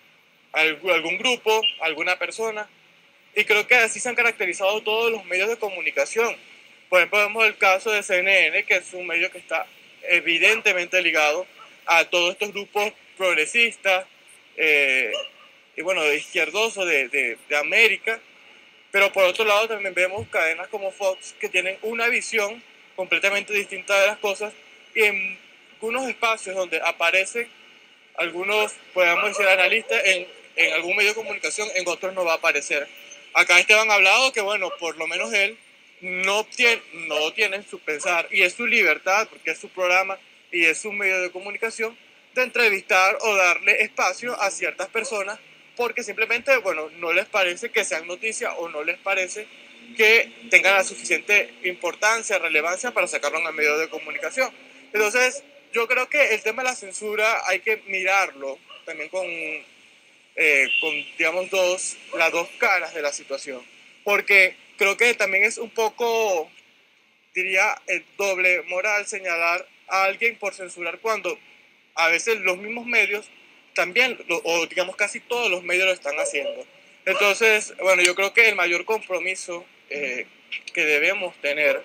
algún grupo, alguna persona, y creo que así se han caracterizado todos los medios de comunicación. Por ejemplo, vemos el caso de C N N, que es un medio que está evidentemente ligado a todos estos grupos progresistas, eh, y bueno, de izquierdoso de, de, de América, pero por otro lado también vemos cadenas como Fox que tienen una visión completamente distinta de las cosas y en algunos espacios donde aparecen algunos, podemos decir, analistas en, en algún medio de comunicación, en otros no va a aparecer. Acá Esteban ha hablado que, bueno, por lo menos él no tiene, no tiene su pensar y es su libertad, porque es su programa y es su medio de comunicación, de entrevistar o darle espacio a ciertas personas porque simplemente, bueno, no les parece que sean noticias o no les parece que tengan la suficiente importancia, relevancia para sacarlo en el medio de comunicación. Entonces, yo creo que el tema de la censura hay que mirarlo también con, eh, con digamos, dos, las dos caras de la situación. Porque creo que también es un poco, diría, el doble moral señalar a alguien por censurar cuando a veces los mismos medios también, o digamos casi todos los medios lo están haciendo. Entonces, bueno, yo creo que el mayor compromiso eh, que debemos tener,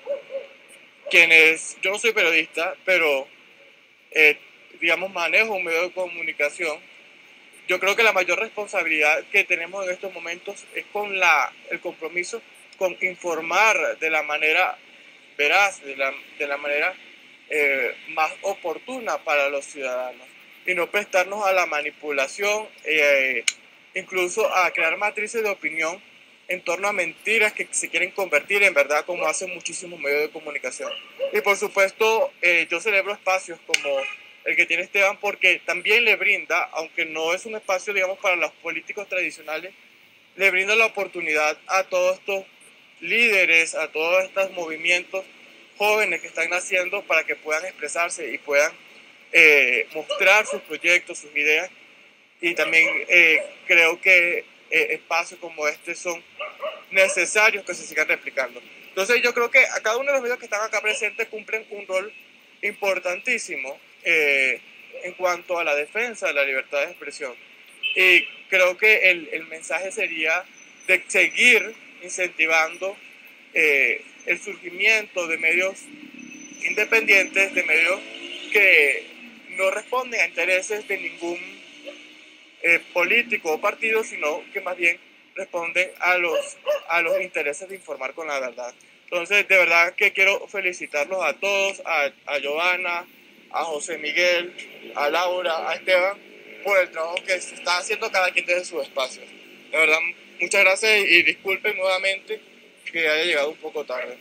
quienes, yo no soy periodista, pero eh, digamos manejo un medio de comunicación, yo creo que la mayor responsabilidad que tenemos en estos momentos es con la, el compromiso con informar de la manera veraz, de la, de la manera eh, más oportuna para los ciudadanos y no prestarnos a la manipulación, eh, incluso a crear matrices de opinión en torno a mentiras que se quieren convertir en verdad, como hacen muchísimos medios de comunicación. Y por supuesto, eh, yo celebro espacios como el que tiene Esteban, porque también le brinda, aunque no es un espacio, digamos, para los políticos tradicionales, le brinda la oportunidad a todos estos líderes, a todos estos movimientos jóvenes que están naciendo para que puedan expresarse y puedan eh, mostrar sus proyectos, sus ideas. Y también eh, creo que eh, espacios como este son necesarios que se sigan replicando. Entonces yo creo que a cada uno de los medios que están acá presentes cumplen un rol importantísimo eh, en cuanto a la defensa de la libertad de expresión. Y creo que el, el mensaje sería de seguir incentivando eh, el surgimiento de medios independientes, de medios que no responden a intereses de ningún eh, político o partido, sino que más bien responden a los, a los intereses de informar con la verdad. Entonces, de verdad que quiero felicitarlos a todos, a, a Giovanna, a José Miguel, a Laura, a Esteban, por el trabajo que se está haciendo cada quien desde su espacio. De verdad, muchas gracias y disculpen nuevamente que haya llegado un poco tarde.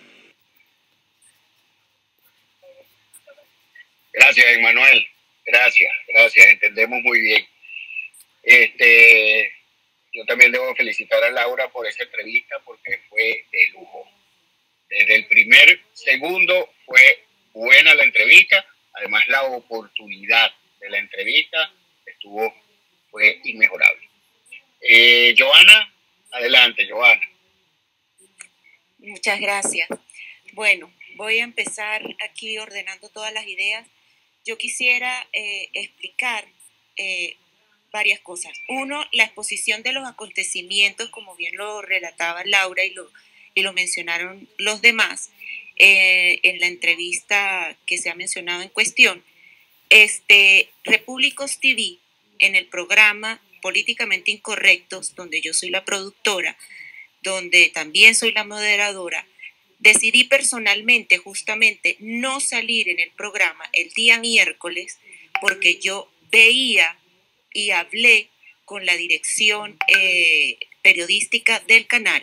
Gracias, Emmanuel. Gracias, gracias. Entendemos muy bien. Este, yo también debo felicitar a Laura por esa entrevista porque fue de lujo. Desde el primer segundo fue buena la entrevista. Además, la oportunidad de la entrevista estuvo, fue inmejorable. Eh, Giovanna, adelante, Giovanna. Muchas gracias. Bueno, voy a empezar aquí ordenando todas las ideas. Yo quisiera eh, explicar eh, varias cosas. Uno, la exposición de los acontecimientos, como bien lo relataba Laura y lo, y lo mencionaron los demás eh, en la entrevista que se ha mencionado en cuestión. Este, Repúblicos T V, en el programa Políticamente Incorrectos, donde yo soy la productora, donde también soy la moderadora, decidí personalmente justamente no salir en el programa el día miércoles porque yo veía y hablé con la dirección eh, periodística del canal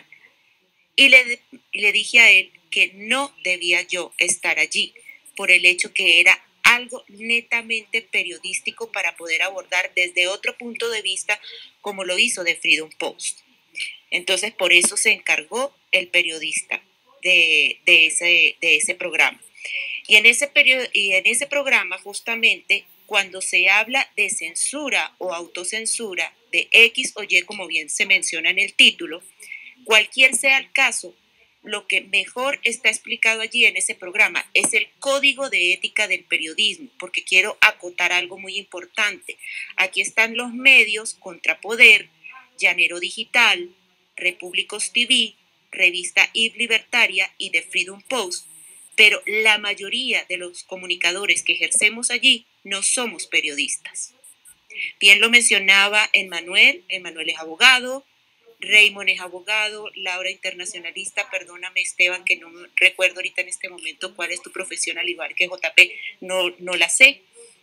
y le, le dije a él que no debía yo estar allí por el hecho que era algo netamente periodístico para poder abordar desde otro punto de vista como lo hizo The Freedom Post. Entonces, por eso se encargó el periodista de, de, ese, de ese programa. Y en ese, periodo, y en ese programa, justamente, cuando se habla de censura o autocensura de X o Y, como bien se menciona en el título, cualquier sea el caso, lo que mejor está explicado allí en ese programa es el código de ética del periodismo, porque quiero acotar algo muy importante. Aquí están los medios Contrapoder, Llanero Digital, Repúblicos T V, Revista I B Libertaria y The Freedom Post, pero la mayoría de los comunicadores que ejercemos allí no somos periodistas. Bien lo mencionaba Emmanuel, Emmanuel es abogado, Raymond es abogado, Laura internacionalista, perdóname Esteban que no recuerdo ahorita en este momento cuál es tu profesión al igual que J P, no, no la sé,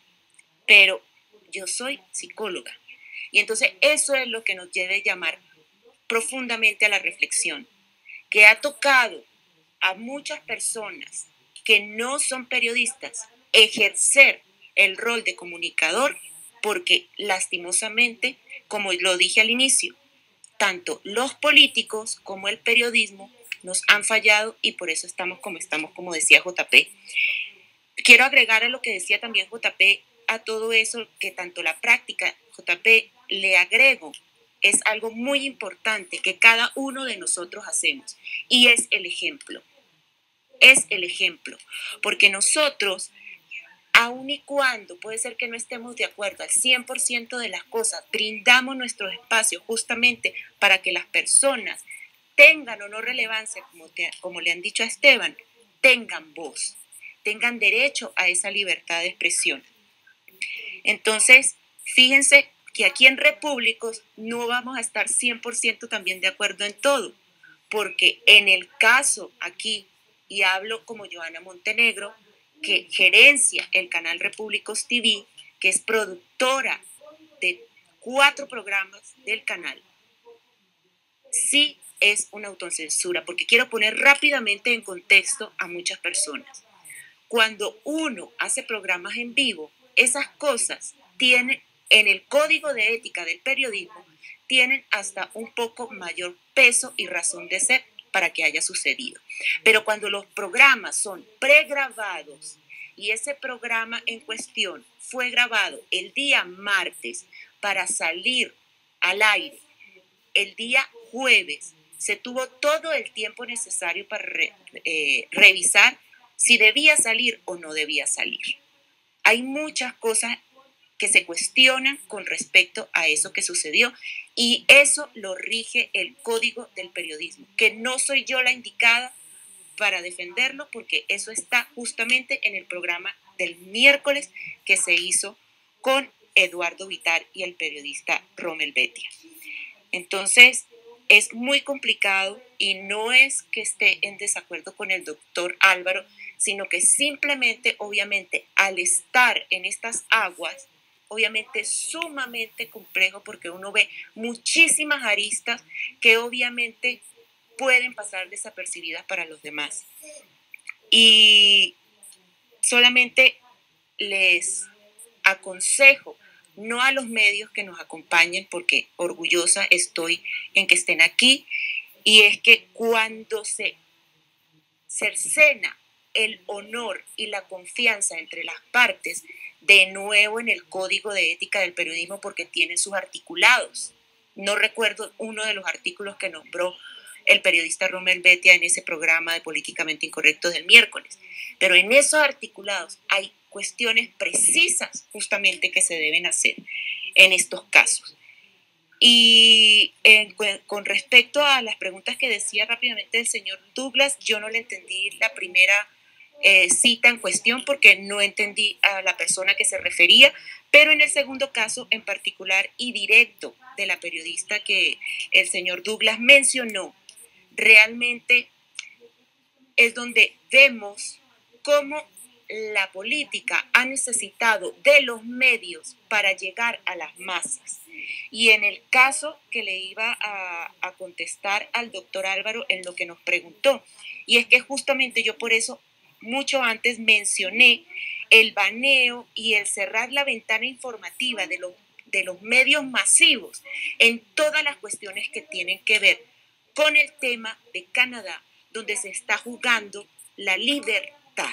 pero yo soy psicóloga y entonces eso es lo que nos debe llamar profundamente a la reflexión, que ha tocado a muchas personas que no son periodistas ejercer el rol de comunicador porque lastimosamente, como lo dije al inicio, tanto los políticos como el periodismo nos han fallado y por eso estamos como estamos, como decía J P. Quiero agregar a lo que decía también J P, a todo eso que tanto la práctica, J P, le agrego, es algo muy importante que cada uno de nosotros hacemos y es el ejemplo. Es el ejemplo, porque nosotros, aun y cuando puede ser que no estemos de acuerdo al cien por ciento de las cosas, brindamos nuestros espacios justamente para que las personas tengan o no relevancia, como, te, como le han dicho a Esteban, tengan voz, tengan derecho a esa libertad de expresión. Entonces, fíjense que aquí en Repúblicos no vamos a estar cien por ciento también de acuerdo en todo, porque en el caso aquí, y hablo como Joana Montenegro, que gerencia el canal Repúblicos T V, que es productora de cuatro programas del canal, sí es una autocensura, porque quiero poner rápidamente en contexto a muchas personas. Cuando uno hace programas en vivo, esas cosas tienen, en el código de ética del periodismo, tienen hasta un poco mayor peso y razón de ser para que haya sucedido. Pero cuando los programas son pregrabados y ese programa en cuestión fue grabado el día martes para salir al aire el día jueves, se tuvo todo el tiempo necesario para re, eh, revisar si debía salir o no debía salir. Hay muchas cosas que se cuestionan con respecto a eso que sucedió, y eso lo rige el Código del Periodismo, que no soy yo la indicada para defenderlo, porque eso está justamente en el programa del miércoles que se hizo con Eduardo Vitar y el periodista Rommel Betia. Entonces, es muy complicado, y no es que esté en desacuerdo con el doctor Álvaro, sino que simplemente, obviamente, al estar en estas aguas, obviamente es sumamente complejo, porque uno ve muchísimas aristas que obviamente pueden pasar desapercibidas para los demás. Y solamente les aconsejo, no a los medios que nos acompañen, porque orgullosa estoy en que estén aquí, y es que cuando se cercena el honor y la confianza entre las partes, de nuevo en el Código de Ética del Periodismo, porque tiene sus articulados. No recuerdo uno de los artículos que nombró el periodista Rommel Betia en ese programa de Políticamente Incorrecto del miércoles, pero en esos articulados hay cuestiones precisas justamente que se deben hacer en estos casos. Y en, con respecto a las preguntas que decía rápidamente el señor Douglas, yo no le entendí la primera eh, cita en cuestión, porque no entendí a la persona que se refería, pero en el segundo caso en particular y directo de la periodista que el señor Douglas mencionó, realmente es donde vemos cómo la política ha necesitado de los medios para llegar a las masas. Y en el caso que le iba a, a contestar al doctor Álvaro en lo que nos preguntó, y es que justamente yo por eso mucho antes mencioné el baneo y el cerrar la ventana informativa de los, de los medios masivos en todas las cuestiones que tienen que ver con el tema de Canadá, donde se está jugando la libertad.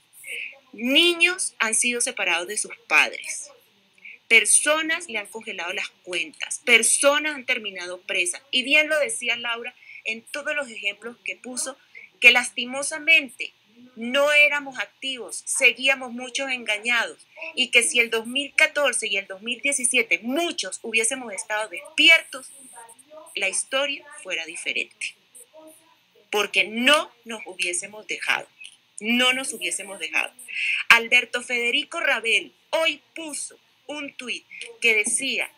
Niños han sido separados de sus padres, personas le han congelado las cuentas, personas han terminado presas, y bien lo decía Laura en todos los ejemplos que puso, que lastimosamente no éramos activos, seguíamos muchos engañados, y que si el dos mil catorce y el dos mil diecisiete muchos hubiésemos estado despiertos, la historia fuera diferente, porque no nos hubiésemos dejado. No nos hubiésemos dejado. Alberto Federico Rabel hoy puso un tuit que decía: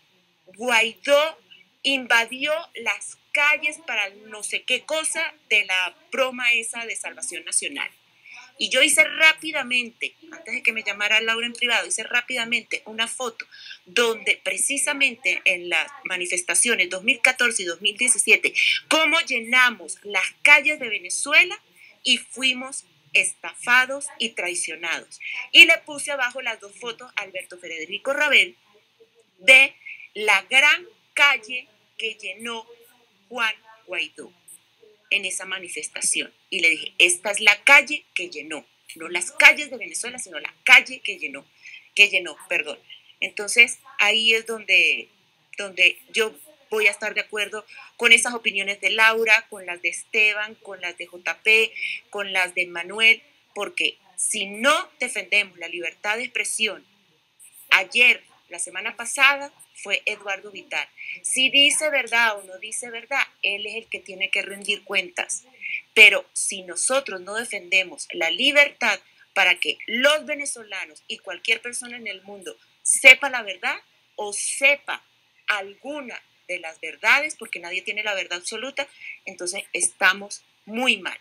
Guaidó invadió las calles para no sé qué cosa de la broma esa de Salvación Nacional. Y yo hice rápidamente, antes de que me llamara Laura en privado, hice rápidamente una foto donde precisamente en las manifestaciones dos mil catorce y dos mil diecisiete, cómo llenamos las calles de Venezuela y fuimos estafados y traicionados. Y le puse abajo las dos fotos a Alberto Federico Rabel de la gran calle que llenó Juan Guaidó en esa manifestación. Y le dije, esta es la calle que llenó, no las calles de Venezuela, sino la calle que llenó, que llenó, perdón. Entonces, ahí es donde, donde yo voy a estar de acuerdo con esas opiniones de Laura, con las de Esteban, con las de J P, con las de Manuel, porque si no defendemos la libertad de expresión, ayer, la semana pasada, fue Eduardo Vitar. Si dice verdad o no dice verdad, él es el que tiene que rendir cuentas. Pero si nosotros no defendemos la libertad para que los venezolanos y cualquier persona en el mundo sepa la verdad o sepa alguna de las verdades, porque nadie tiene la verdad absoluta, entonces estamos muy mal.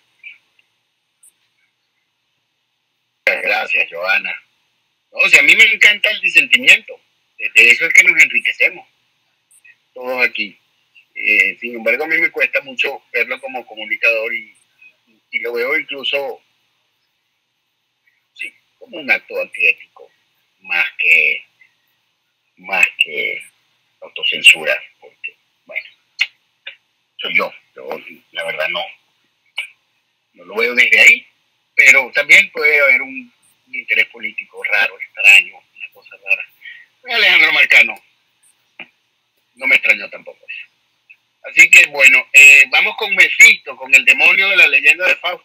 Gracias, Joana. O sea, a mí me encanta el disentimiento. De eso es que nos enriquecemos todos aquí. Eh, sin embargo, a mí me cuesta mucho verlo como comunicador y, y, y lo veo incluso sí, como un acto antiético, más que, más que autocensura, porque, bueno, soy yo, yo la verdad no, no lo veo desde ahí, pero también puede haber un, un interés político raro, extraño, una cosa rara. Alejandro Marcano, no me extrañó tampoco eso. Así que bueno, eh, vamos con Mefisto, con el demonio de la leyenda de Fausto.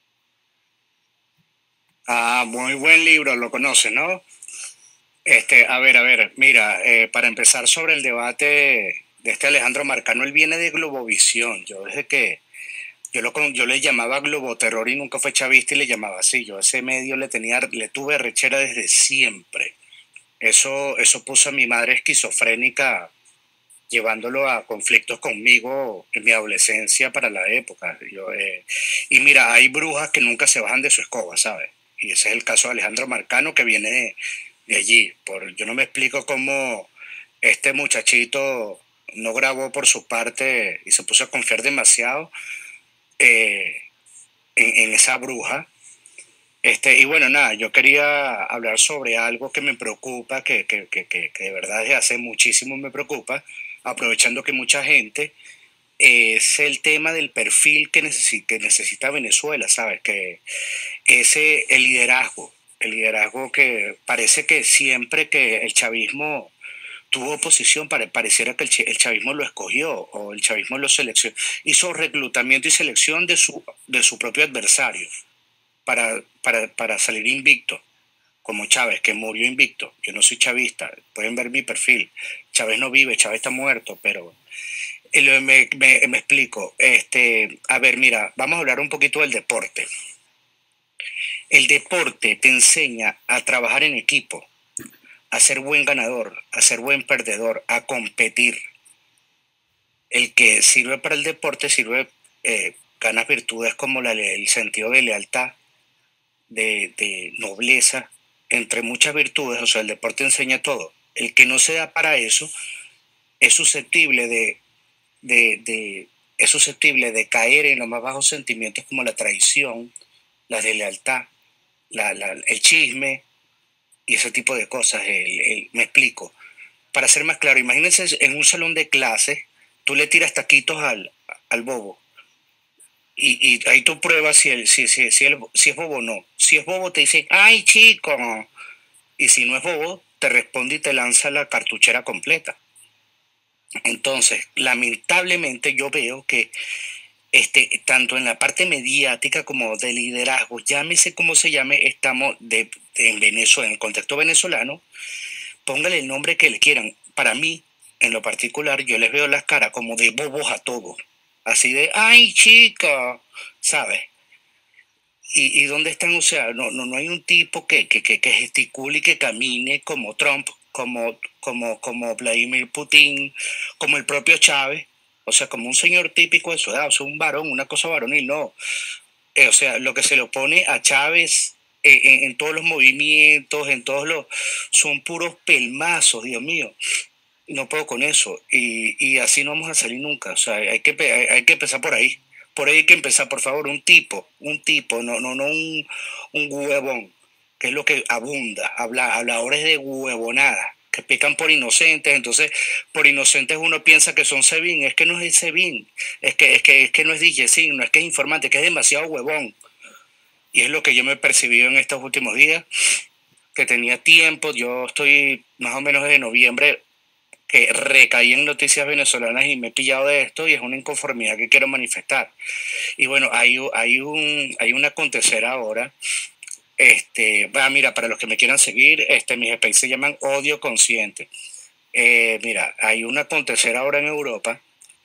Ah, muy buen libro, lo conoces, ¿no? Este, a ver, a ver, mira, eh, para empezar sobre el debate de este Alejandro Marcano, él viene de Globovisión. Yo desde que, yo, lo, yo le llamaba Globoterror y nunca fue chavista y le llamaba así. Yo a ese medio le tenía, le tuve rechera desde siempre. Eso, eso puso a mi madre esquizofrénica, llevándolo a conflictos conmigo en mi adolescencia para la época. Yo, eh, y mira, hay brujas que nunca se bajan de su escoba, ¿sabes? Y ese es el caso de Alejandro Marcano, que viene de, de allí. Por, yo no me explico cómo este muchachito no grabó por su parte y se puso a confiar demasiado eh, en, en esa bruja. Este, y bueno, nada, yo quería hablar sobre algo que me preocupa, que, que, que, que, que de verdad desde hace muchísimo me preocupa, aprovechando que mucha gente, eh, es el tema del perfil que necesita, que necesita Venezuela, ¿sabes? Que ese, el liderazgo, el liderazgo que parece que siempre que el chavismo tuvo oposición, pare, pareciera que el, el chavismo lo escogió o el chavismo lo seleccionó, hizo reclutamiento y selección de su, de su propio adversario para, para, para salir invicto, como Chávez, que murió invicto. Yo no soy chavista, pueden ver mi perfil. Chávez no vive, Chávez está muerto, pero me, me, me explico. Este, a ver, mira, vamos a hablar un poquito del deporte. El deporte te enseña a trabajar en equipo, a ser buen ganador, a ser buen perdedor, a competir. El que sirve para el deporte sirve, eh, ganas virtudes como la, el sentido de lealtad, de, de nobleza, entre muchas virtudes. O sea, el deporte enseña todo. El que no se da para eso es susceptible de, de, de, es susceptible de caer en los más bajos sentimientos como la traición, la deslealtad, la, la, el chisme y ese tipo de cosas. El, el, me explico. Para ser más claro, imagínense en un salón de clase, tú le tiras taquitos al, al bobo. Y, y ahí tú pruebas si, el, si, si, si, el, si es bobo o no. Si es bobo te dice, ¡ay, chico! Y si no es bobo, te responde y te lanza la cartuchera completa. Entonces, lamentablemente yo veo que este, tanto en la parte mediática como de liderazgo, llámese como se llame, estamos de, de, en Venezuela, en el contexto venezolano, póngale el nombre que le quieran. Para mí, en lo particular, yo les veo las caras como de bobos a todos. Así de, ¡ay, chica! ¿Sabes? ¿Y, y dónde están? O sea, no, no, no hay un tipo que, que, que, que gesticule y que camine como Trump, como, como, como Vladimir Putin, como el propio Chávez. O sea, como un señor típico de su edad, o sea, un varón, una cosa varonil, no. Eh, o sea, lo que se le opone a Chávez eh, en, en todos los movimientos, en todos los... son puros pelmazos, Dios mío. No puedo con eso. Y, y así no vamos a salir nunca. O sea, hay que, hay, hay que empezar por ahí. Por ahí hay que empezar, por favor, un tipo, un tipo, no, no, no un, un huevón, que es lo que abunda. Habla, habladores de huevonada, que pican por inocentes. Entonces, por inocentes uno piensa que son Sebin. Es que no es Sebin. Es que, es que, es que no es D J Sin, no es que es informante, que es demasiado huevón. Y es lo que yo me he percibido en estos últimos días, que tenía tiempo. Yo estoy más o menos de noviembre que recaí en noticias venezolanas y me he pillado de esto y es una inconformidad que quiero manifestar. Y bueno, hay, hay, un, hay un acontecer ahora. Este, ah, mira, para los que me quieran seguir, este, mis spaces se llaman Odio Consciente. Eh, mira, hay un acontecer ahora en Europa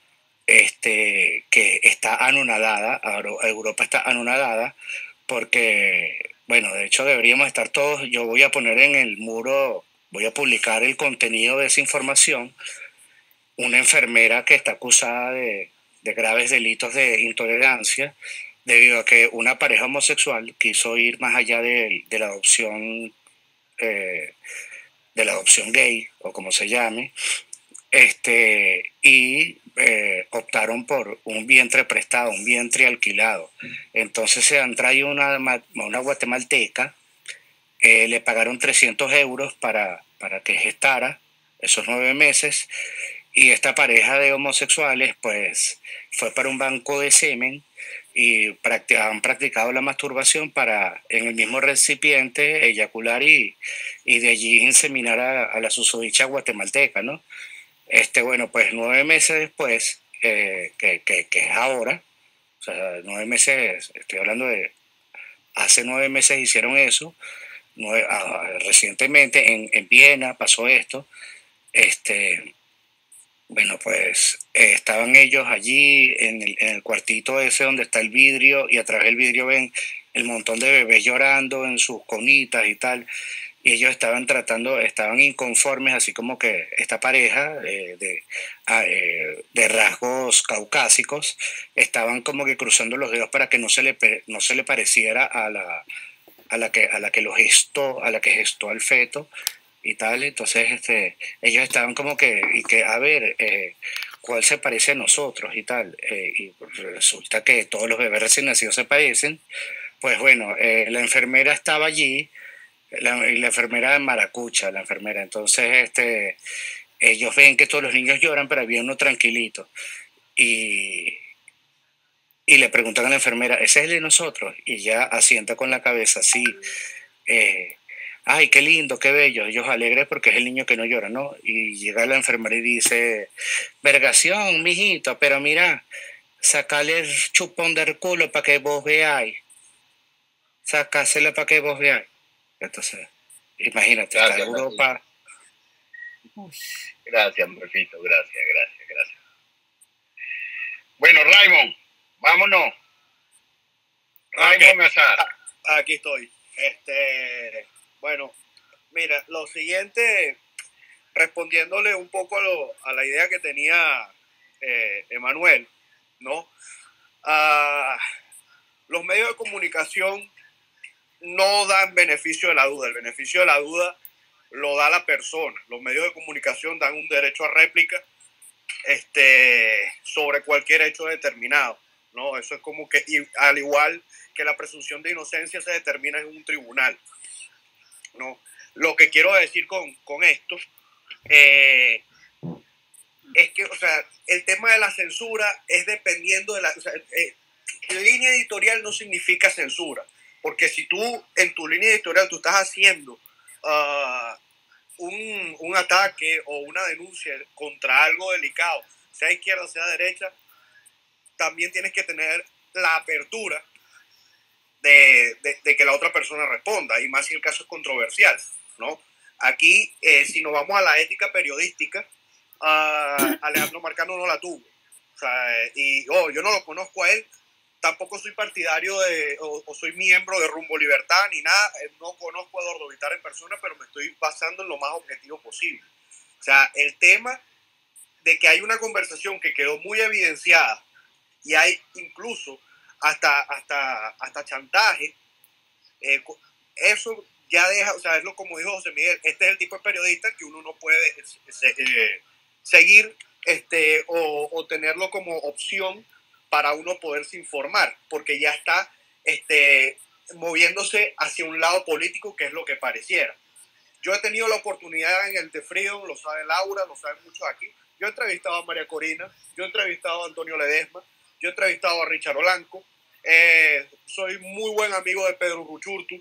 este, que está anonadada. Europa está anonadada porque, bueno, de hecho deberíamos estar todos, yo voy a poner en el muro, voy a publicar el contenido de esa información, una enfermera que está acusada de, de graves delitos de intolerancia debido a que una pareja homosexual quiso ir más allá de, de la adopción eh, de la adopción gay o como se llame, este, y eh, optaron por un vientre prestado, un vientre alquilado. Entonces se han traído una, una guatemalteca, eh, le pagaron trescientos euros para, para que gestara esos nueve meses, y esta pareja de homosexuales pues fue para un banco de semen y practic- han practicado la masturbación para en el mismo recipiente eyacular y, y de allí inseminar a, a la susodicha guatemalteca, ¿no? Este, bueno, pues nueve meses después, eh, que, que, que es ahora, o sea, nueve meses, estoy hablando de, hace nueve meses hicieron eso, nueve, ah, recientemente en, en Viena pasó esto, este, bueno, pues eh, estaban ellos allí en el, en el cuartito ese donde está el vidrio y a través del vidrio ven el montón de bebés llorando en sus conitas y tal. Y ellos estaban tratando, estaban inconformes, así como que esta pareja eh, de, ah, eh, de rasgos caucásicos estaban como que cruzando los dedos para que no se le, no se le pareciera a la, a la que, a la que lo gestó, a la que gestó al feto y tal. Entonces este, ellos estaban como que, y que a ver, eh, ¿cuál se parece a nosotros y tal? Eh, y resulta que todos los bebés recién nacidos se parecen. Pues bueno, eh, la enfermera estaba allí, la, y la enfermera maracucha, la enfermera. Entonces este, ellos ven que todos los niños lloran, pero había uno tranquilito. Y, y le preguntan a la enfermera, ¿ese es el de nosotros? Y ya asienta con la cabeza, sí. Eh, ay, qué lindo, qué bello. Ellos alegres porque es el niño que no llora, ¿no? Y llega la enfermera y dice, vergación, mijito, pero mira, sacale el chupón del culo para que vos veáis. Sacásela para que vos veáis. Entonces, imagínate, Gracias, está Europa. Gracias, Morfito, gracias, gracias, gracias. Bueno, Raymond, vámonos. Raymond Okay. Azar. Aquí estoy. Este, bueno, mira, lo siguiente, respondiéndole un poco a, lo, a la idea que tenía eh, Emanuel, ¿no? Uh, los medios de comunicación no dan beneficio de la duda. El beneficio de la duda lo da la persona. Los medios de comunicación dan un derecho a réplica este, sobre cualquier hecho determinado, ¿no? Eso es como que, y al igual que la presunción de inocencia se determina en un tribunal, ¿no? Lo que quiero decir con, con esto eh, es que, o sea, el tema de la censura es dependiendo de la... O sea, eh, línea editorial no significa censura, porque si tú en tu línea editorial tú estás haciendo uh, un, un ataque o una denuncia contra algo delicado, sea izquierda, sea derecha, también tienes que tener la apertura de, de, de que la otra persona responda, y más si el caso es controversial, ¿no? Aquí, eh, si nos vamos a la ética periodística, uh, Alejandro Marcano no la tuvo. O sea, y oh, yo no lo conozco a él, tampoco soy partidario de, o, o soy miembro de Rumbo Libertad ni nada, no conozco a Eduardo Vitar en persona, pero me estoy basando en lo más objetivo posible. O sea, el tema de que hay una conversación que quedó muy evidenciada y hay incluso hasta, hasta, hasta chantaje, eh, eso ya deja, o sea, es lo como dijo José Miguel, este es el tipo de periodista que uno no puede eh, seguir este, o, o tenerlo como opción para uno poderse informar, porque ya está este, moviéndose hacia un lado político, que es lo que pareciera. Yo he tenido la oportunidad en el de Freedom, lo sabe Laura, lo saben muchos aquí. Yo he entrevistado a María Corina, yo he entrevistado a Antonio Ledesma, yo he entrevistado a Richard Olanco, eh, soy muy buen amigo de Pedro Ruchurtu,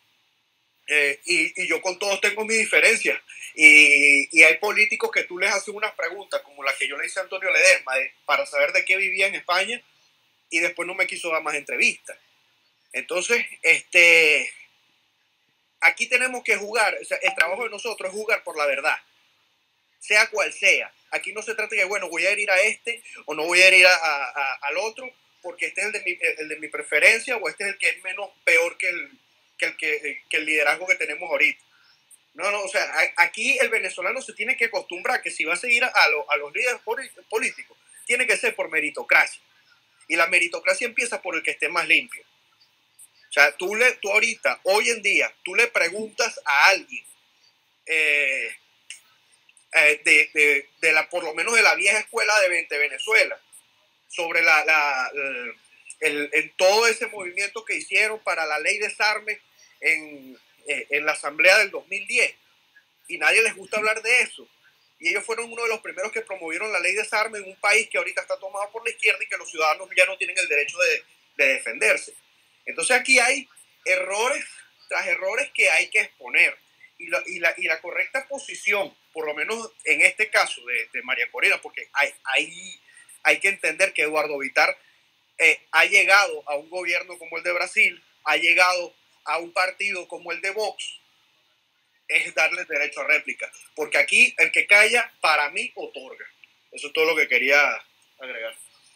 eh, y, y yo con todos tengo mis diferencias. Y, y hay políticos que tú les haces unas preguntas, como la que yo le hice a Antonio Ledesma, de, para saber de qué vivía en España, y después no me quiso dar más entrevistas. Entonces, este, aquí tenemos que jugar, o sea, el trabajo de nosotros es jugar por la verdad, sea cual sea. Aquí no se trata de, bueno, voy a ir a este o no voy a ir a, a, a, al otro, porque este es el de, mi, el de mi preferencia, o este es el que es menos peor que el, que el, que, que el liderazgo que tenemos ahorita. No, no, o sea, a, aquí el venezolano se tiene que acostumbrar que si va a seguir a, a, lo, a los líderes políticos, tiene que ser por meritocracia. Y la meritocracia empieza por el que esté más limpio. O sea, tú, le, tú ahorita, hoy en día, tú le preguntas a alguien eh, eh, de, de, de la, por lo menos de la vieja escuela de, de Venezuela, sobre la, la, el, el, el, todo ese movimiento que hicieron para la ley de desarme en, eh, en la asamblea del dos mil diez, y nadie les gusta hablar de eso. Y ellos fueron uno de los primeros que promovieron la ley de desarme en un país que ahorita está tomado por la izquierda y que los ciudadanos ya no tienen el derecho de, de defenderse. Entonces aquí hay errores tras errores que hay que exponer. Y la, y la, y la correcta posición, por lo menos en este caso de, de María Corina, porque hay, hay, hay que entender que Eduardo Villar eh, ha llegado a un gobierno como el de Brasil, ha llegado a un partido como el de Vox, es darle derecho a réplica. Porque aquí el que calla, para mí, otorga. Eso es todo lo que quería agregar.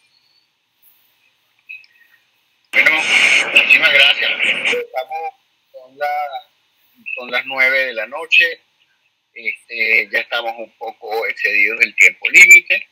Bueno, muchísimas gracias. Estamos con, la, con las nueve de la noche. Este, ya estamos un poco excedidos del tiempo límite.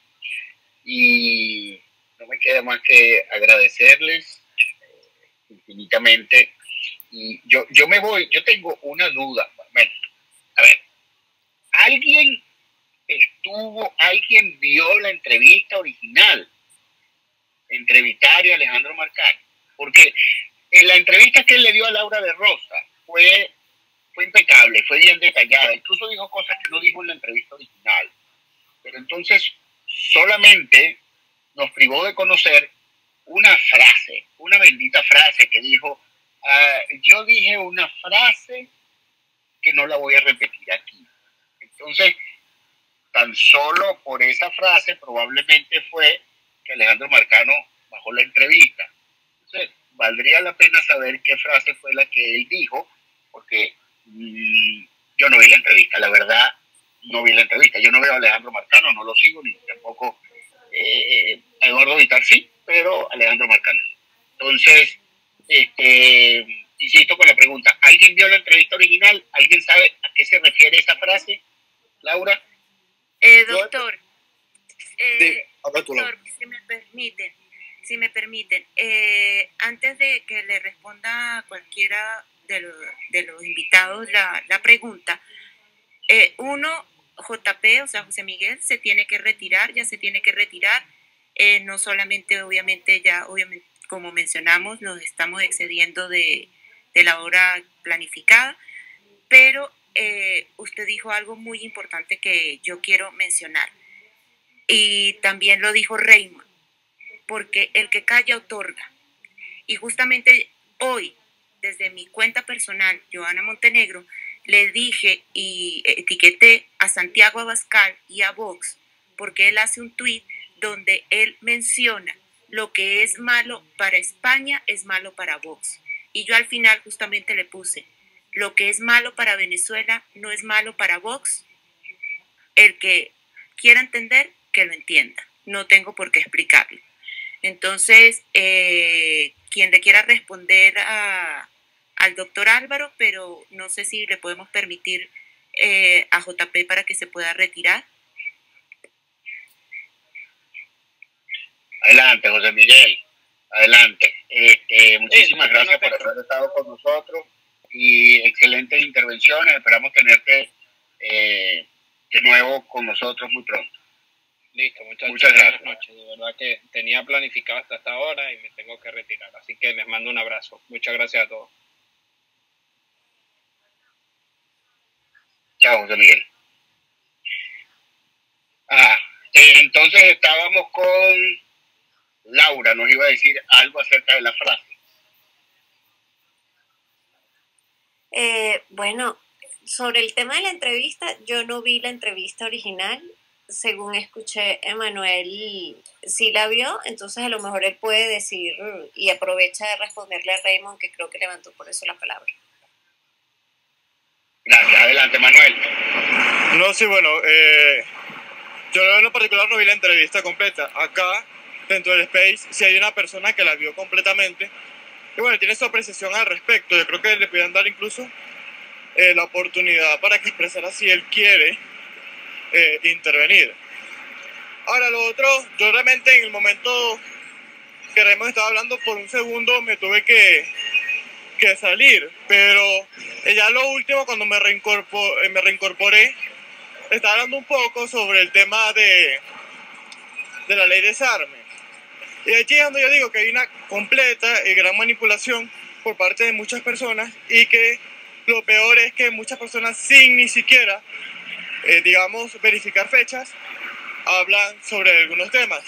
Y no me queda más que agradecerles eh, infinitamente. Y yo, yo me voy, yo tengo una duda. Bueno, a ver, ¿alguien estuvo, alguien vio la entrevista original entre Villar y Alejandro Marcano? Porque en la entrevista que él le dio a Laura de Rosa fue, fue impecable, fue bien detallada, incluso dijo cosas que no dijo en la entrevista original. Pero entonces solamente nos privó de conocer una frase, una bendita frase que dijo, uh, yo dije una frase que no la voy a repetir aquí. Entonces, tan solo por esa frase probablemente fue que Alejandro Marcano bajó la entrevista. Entonces, valdría la pena saber qué frase fue la que él dijo, porque mmm, yo no vi la entrevista, la verdad, no vi la entrevista. Yo no veo a Alejandro Marcano, no lo sigo, ni tampoco eh, a Eduardo Villar sí, pero Alejandro Marcano. Entonces, este, insisto con la pregunta, ¿alguien vio la entrevista original? ¿Alguien sabe a qué se refiere esa frase, Laura? Eh, doctor, eh, de, doctor, si me permiten, si me permiten, eh, antes de que le responda a cualquiera de los, de los invitados la, la pregunta, eh, uno, J P, o sea, José Miguel, se tiene que retirar, ya se tiene que retirar, eh, no solamente, obviamente, ya, obviamente, como mencionamos, nos estamos excediendo de, de la hora planificada, pero eh, usted dijo algo muy importante que yo quiero mencionar, y también lo dijo Raymond, porque el que calla otorga. Y justamente hoy, desde mi cuenta personal, Joana Montenegro, le dije y etiqueté a Santiago Abascal y a Vox, porque él hace un tuit donde él menciona lo que es malo para España es malo para Vox. Y yo al final justamente le puse, lo que es malo para Venezuela no es malo para Vox. El que quiera entender, que lo entienda. No tengo por qué explicarlo. Entonces, eh, quien le quiera responder a, al doctor Álvaro, pero no sé si le podemos permitir eh, a J P para que se pueda retirar. Adelante, José Miguel. Adelante. Este, muchísimas sí, gracias por haber estado con nosotros y excelentes intervenciones. Esperamos tenerte eh, de nuevo con nosotros muy pronto. Listo, muchas, muchas gracias. Buenas noches. De verdad que tenía planificado hasta esta hora y me tengo que retirar. Así que les mando un abrazo. Muchas gracias a todos. Chao, José Miguel. Ah, entonces estábamos con Laura, nos iba a decir algo acerca de la frase. Eh, bueno, sobre el tema de la entrevista, yo no vi la entrevista original. Según escuché, Emanuel sí la vio, entonces a lo mejor él puede decir y aprovecha de responderle a Raymond, que creo que levantó por eso la palabra. Gracias, adelante, Manuel. No, sí, bueno, eh, yo en lo particular no vi la entrevista completa. Acá, dentro del Space, sí hay una persona que la vio completamente y bueno, tiene su apreciación al respecto. Yo creo que le pudieran dar incluso eh, la oportunidad para que expresara si él quiere eh, intervenir. Ahora, lo otro, yo realmente en el momento que Raymond estaba hablando, por un segundo me tuve que, que salir, pero ya lo último, cuando me, reincorpor, me reincorporé, estaba hablando un poco sobre el tema de, de la ley de desarme. Y allí es donde yo digo que hay una completa y gran manipulación por parte de muchas personas, y que lo peor es que muchas personas, sin ni siquiera, eh, digamos, verificar fechas, hablan sobre algunos temas.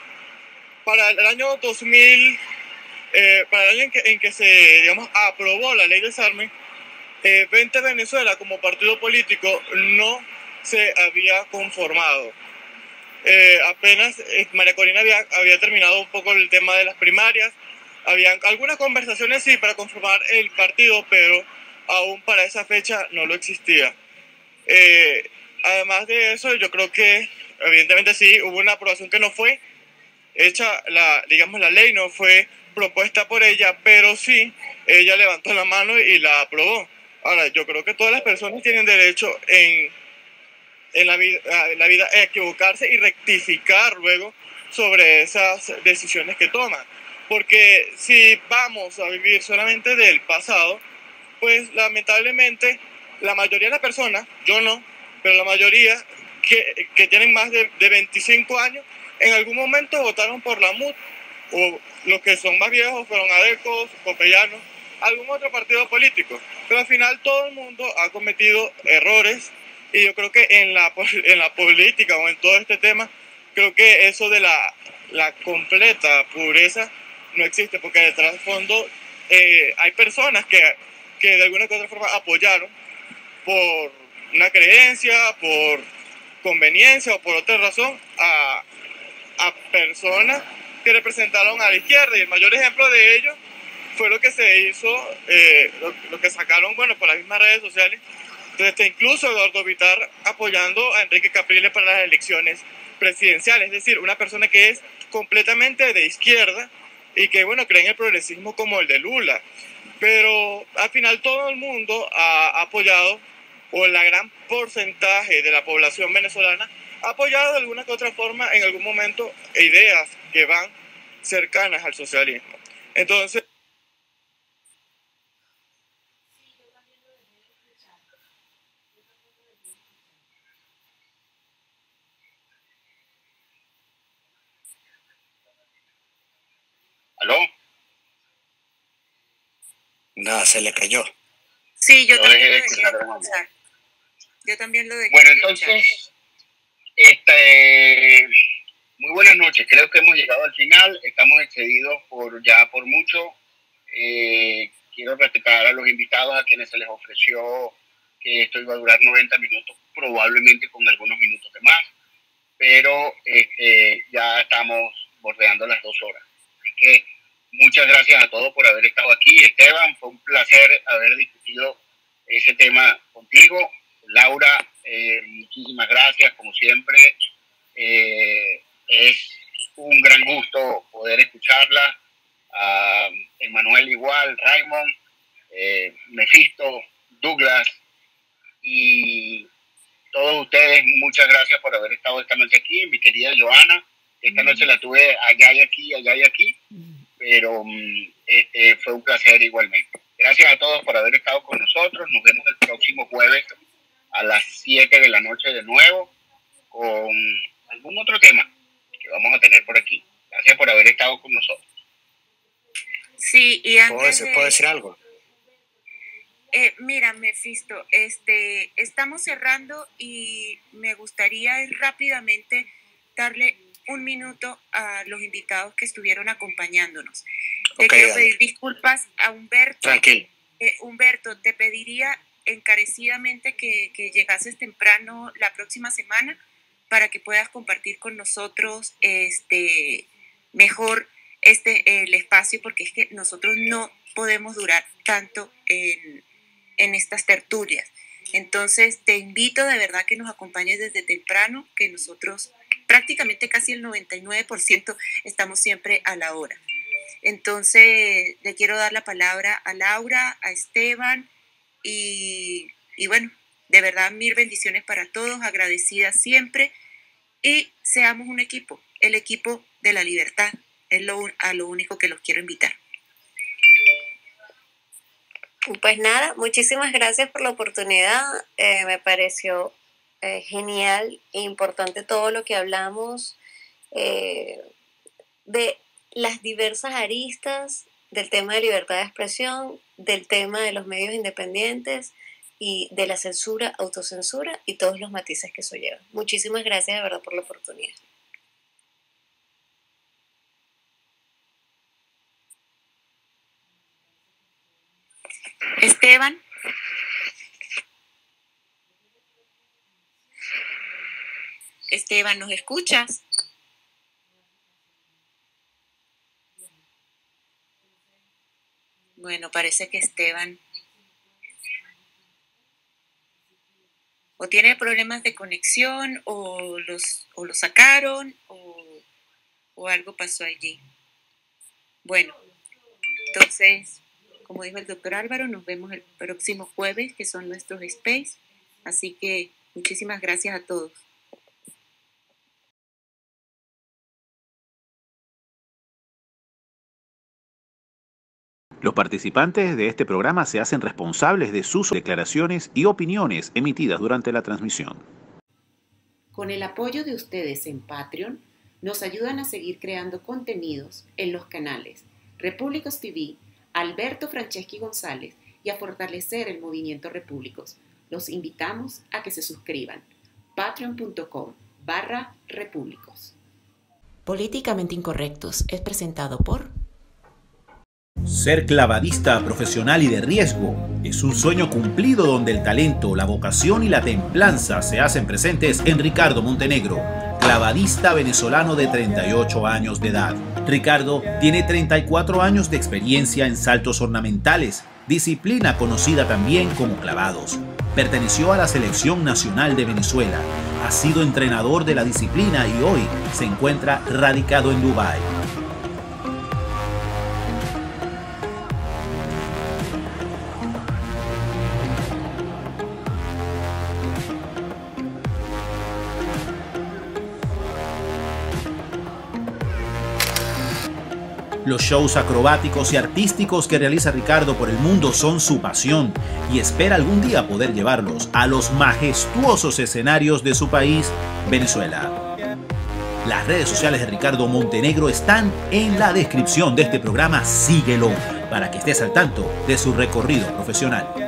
Para el año dos mil, eh, para el año en que, en que se, digamos, aprobó la ley de desarme, eh, Vente Venezuela como partido político no se había conformado. Eh, apenas eh, María Corina había, había terminado un poco el tema de las primarias. Habían algunas conversaciones, sí, para conformar el partido, pero aún para esa fecha no lo existía. Eh, además de eso, yo creo que evidentemente sí hubo una aprobación que no fue hecha, la, digamos, la ley no fue propuesta por ella, pero sí ella levantó la mano y la aprobó. Ahora, yo creo que todas las personas tienen derecho en, en, la, vida, en la vida a equivocarse y rectificar luego sobre esas decisiones que toman. Porque si vamos a vivir solamente del pasado, pues lamentablemente la mayoría de las personas, yo no, pero la mayoría que, que tienen más de, de veinticinco años, en algún momento votaron por la M U D, o los que son más viejos fueron ADECOS, Copellanos, algún otro partido político. Pero al final todo el mundo ha cometido errores, y yo creo que en la, en la política o en todo este tema, creo que eso de la, la completa pureza no existe, porque de trasfondo eh, hay personas que, que de alguna u otra forma apoyaron por una creencia, por conveniencia o por otra razón a, a personas que representaron a la izquierda, y el mayor ejemplo de ello fue lo que se hizo, eh, lo, lo que sacaron, bueno, por las mismas redes sociales, desde incluso Eduardo Vitar apoyando a Enrique Capriles para las elecciones presidenciales, es decir, una persona que es completamente de izquierda y que, bueno, cree en el progresismo como el de Lula. Pero al final todo el mundo ha apoyado, o la gran porcentaje de la población venezolana ha apoyado de alguna que otra forma en algún momento ideas que van cercanas al socialismo. Entonces, ¿aló? Nada, se le cayó. Sí, yo Yo también dejé lo de dejé de escuchar. escuchar. Yo también lo dejé Bueno, de escuchar. entonces, este, muy buenas noches. Creo que hemos llegado al final. Estamos excedidos por ya por mucho. Eh, quiero respetar a los invitados, a quienes se les ofreció que esto iba a durar noventa minutos, probablemente con algunos minutos de más, pero este, ya estamos bordeando las dos horas. Así que muchas gracias a todos por haber estado aquí. Esteban, fue un placer haber discutido ese tema contigo. Laura, eh, muchísimas gracias, como siempre. Eh, es un gran gusto poder escucharla. A Emanuel igual, Raymond, eh, Mefisto, Douglas y todos ustedes, muchas gracias por haber estado esta noche aquí. Mi querida Joana, esta noche la tuve allá y aquí, allá y aquí, pero este, fue un placer igualmente. Gracias a todos por haber estado con nosotros. Nos vemos el próximo jueves a las siete de la noche de nuevo con algún otro tema que vamos a tener por aquí. Gracias por haber estado con nosotros. Sí, y ¿Puedo antes decir, de... ¿puedo decir algo? Eh, mira, Mefisto, este, estamos cerrando y me gustaría rápidamente darle un minuto a los invitados que estuvieron acompañándonos. Te Okay, quiero dale. pedir disculpas a Humberto. Tranquilo. Eh, Humberto, te pediría encarecidamente que, que llegases temprano la próxima semana para que puedas compartir con nosotros este, mejor este, el espacio, porque es que nosotros no podemos durar tanto en, en estas tertulias. Entonces te invito de verdad que nos acompañes desde temprano, que nosotros prácticamente casi el noventa y nueve por ciento estamos siempre a la hora. Entonces le quiero dar la palabra a Laura, a Esteban y y bueno, de verdad, mil bendiciones para todos, agradecida siempre, y seamos un equipo, el equipo de la libertad, es lo, a lo único que los quiero invitar. Pues nada, muchísimas gracias por la oportunidad, eh, me pareció eh, genial e importante todo lo que hablamos eh, de las diversas aristas del tema de libertad de expresión, del tema de los medios independientes y de la censura, autocensura y todos los matices que eso lleva. Muchísimas gracias de verdad por la oportunidad. Esteban. Esteban, ¿nos escuchas? Bueno, parece que Esteban o tiene problemas de conexión o los o lo sacaron o, o algo pasó allí. Bueno, entonces, como dijo el doctor Álvaro, nos vemos el próximo jueves, que son nuestros space. Así que muchísimas gracias a todos. Los participantes de este programa se hacen responsables de sus declaraciones y opiniones emitidas durante la transmisión. Con el apoyo de ustedes en Patreon, nos ayudan a seguir creando contenidos en los canales Repúblicos T V, Alberto Franceschi González y a fortalecer el movimiento Repúblicos. Los invitamos a que se suscriban. patreon punto com barra repúblicos. Políticamente Incorrectos es presentado por... Ser clavadista profesional y de riesgo es un sueño cumplido donde el talento, la vocación y la templanza se hacen presentes en Ricardo Montenegro, clavadista venezolano de treinta y ocho años de edad. Ricardo tiene treinta y cuatro años de experiencia en saltos ornamentales, disciplina conocida también como clavados. Perteneció a la Selección Nacional de Venezuela, ha sido entrenador de la disciplina y hoy se encuentra radicado en Dubái. Los shows acrobáticos y artísticos que realiza Ricardo por el mundo son su pasión y espera algún día poder llevarlos a los majestuosos escenarios de su país, Venezuela. Las redes sociales de Ricardo Montenegro están en la descripción de este programa. Síguelo para que estés al tanto de su recorrido profesional.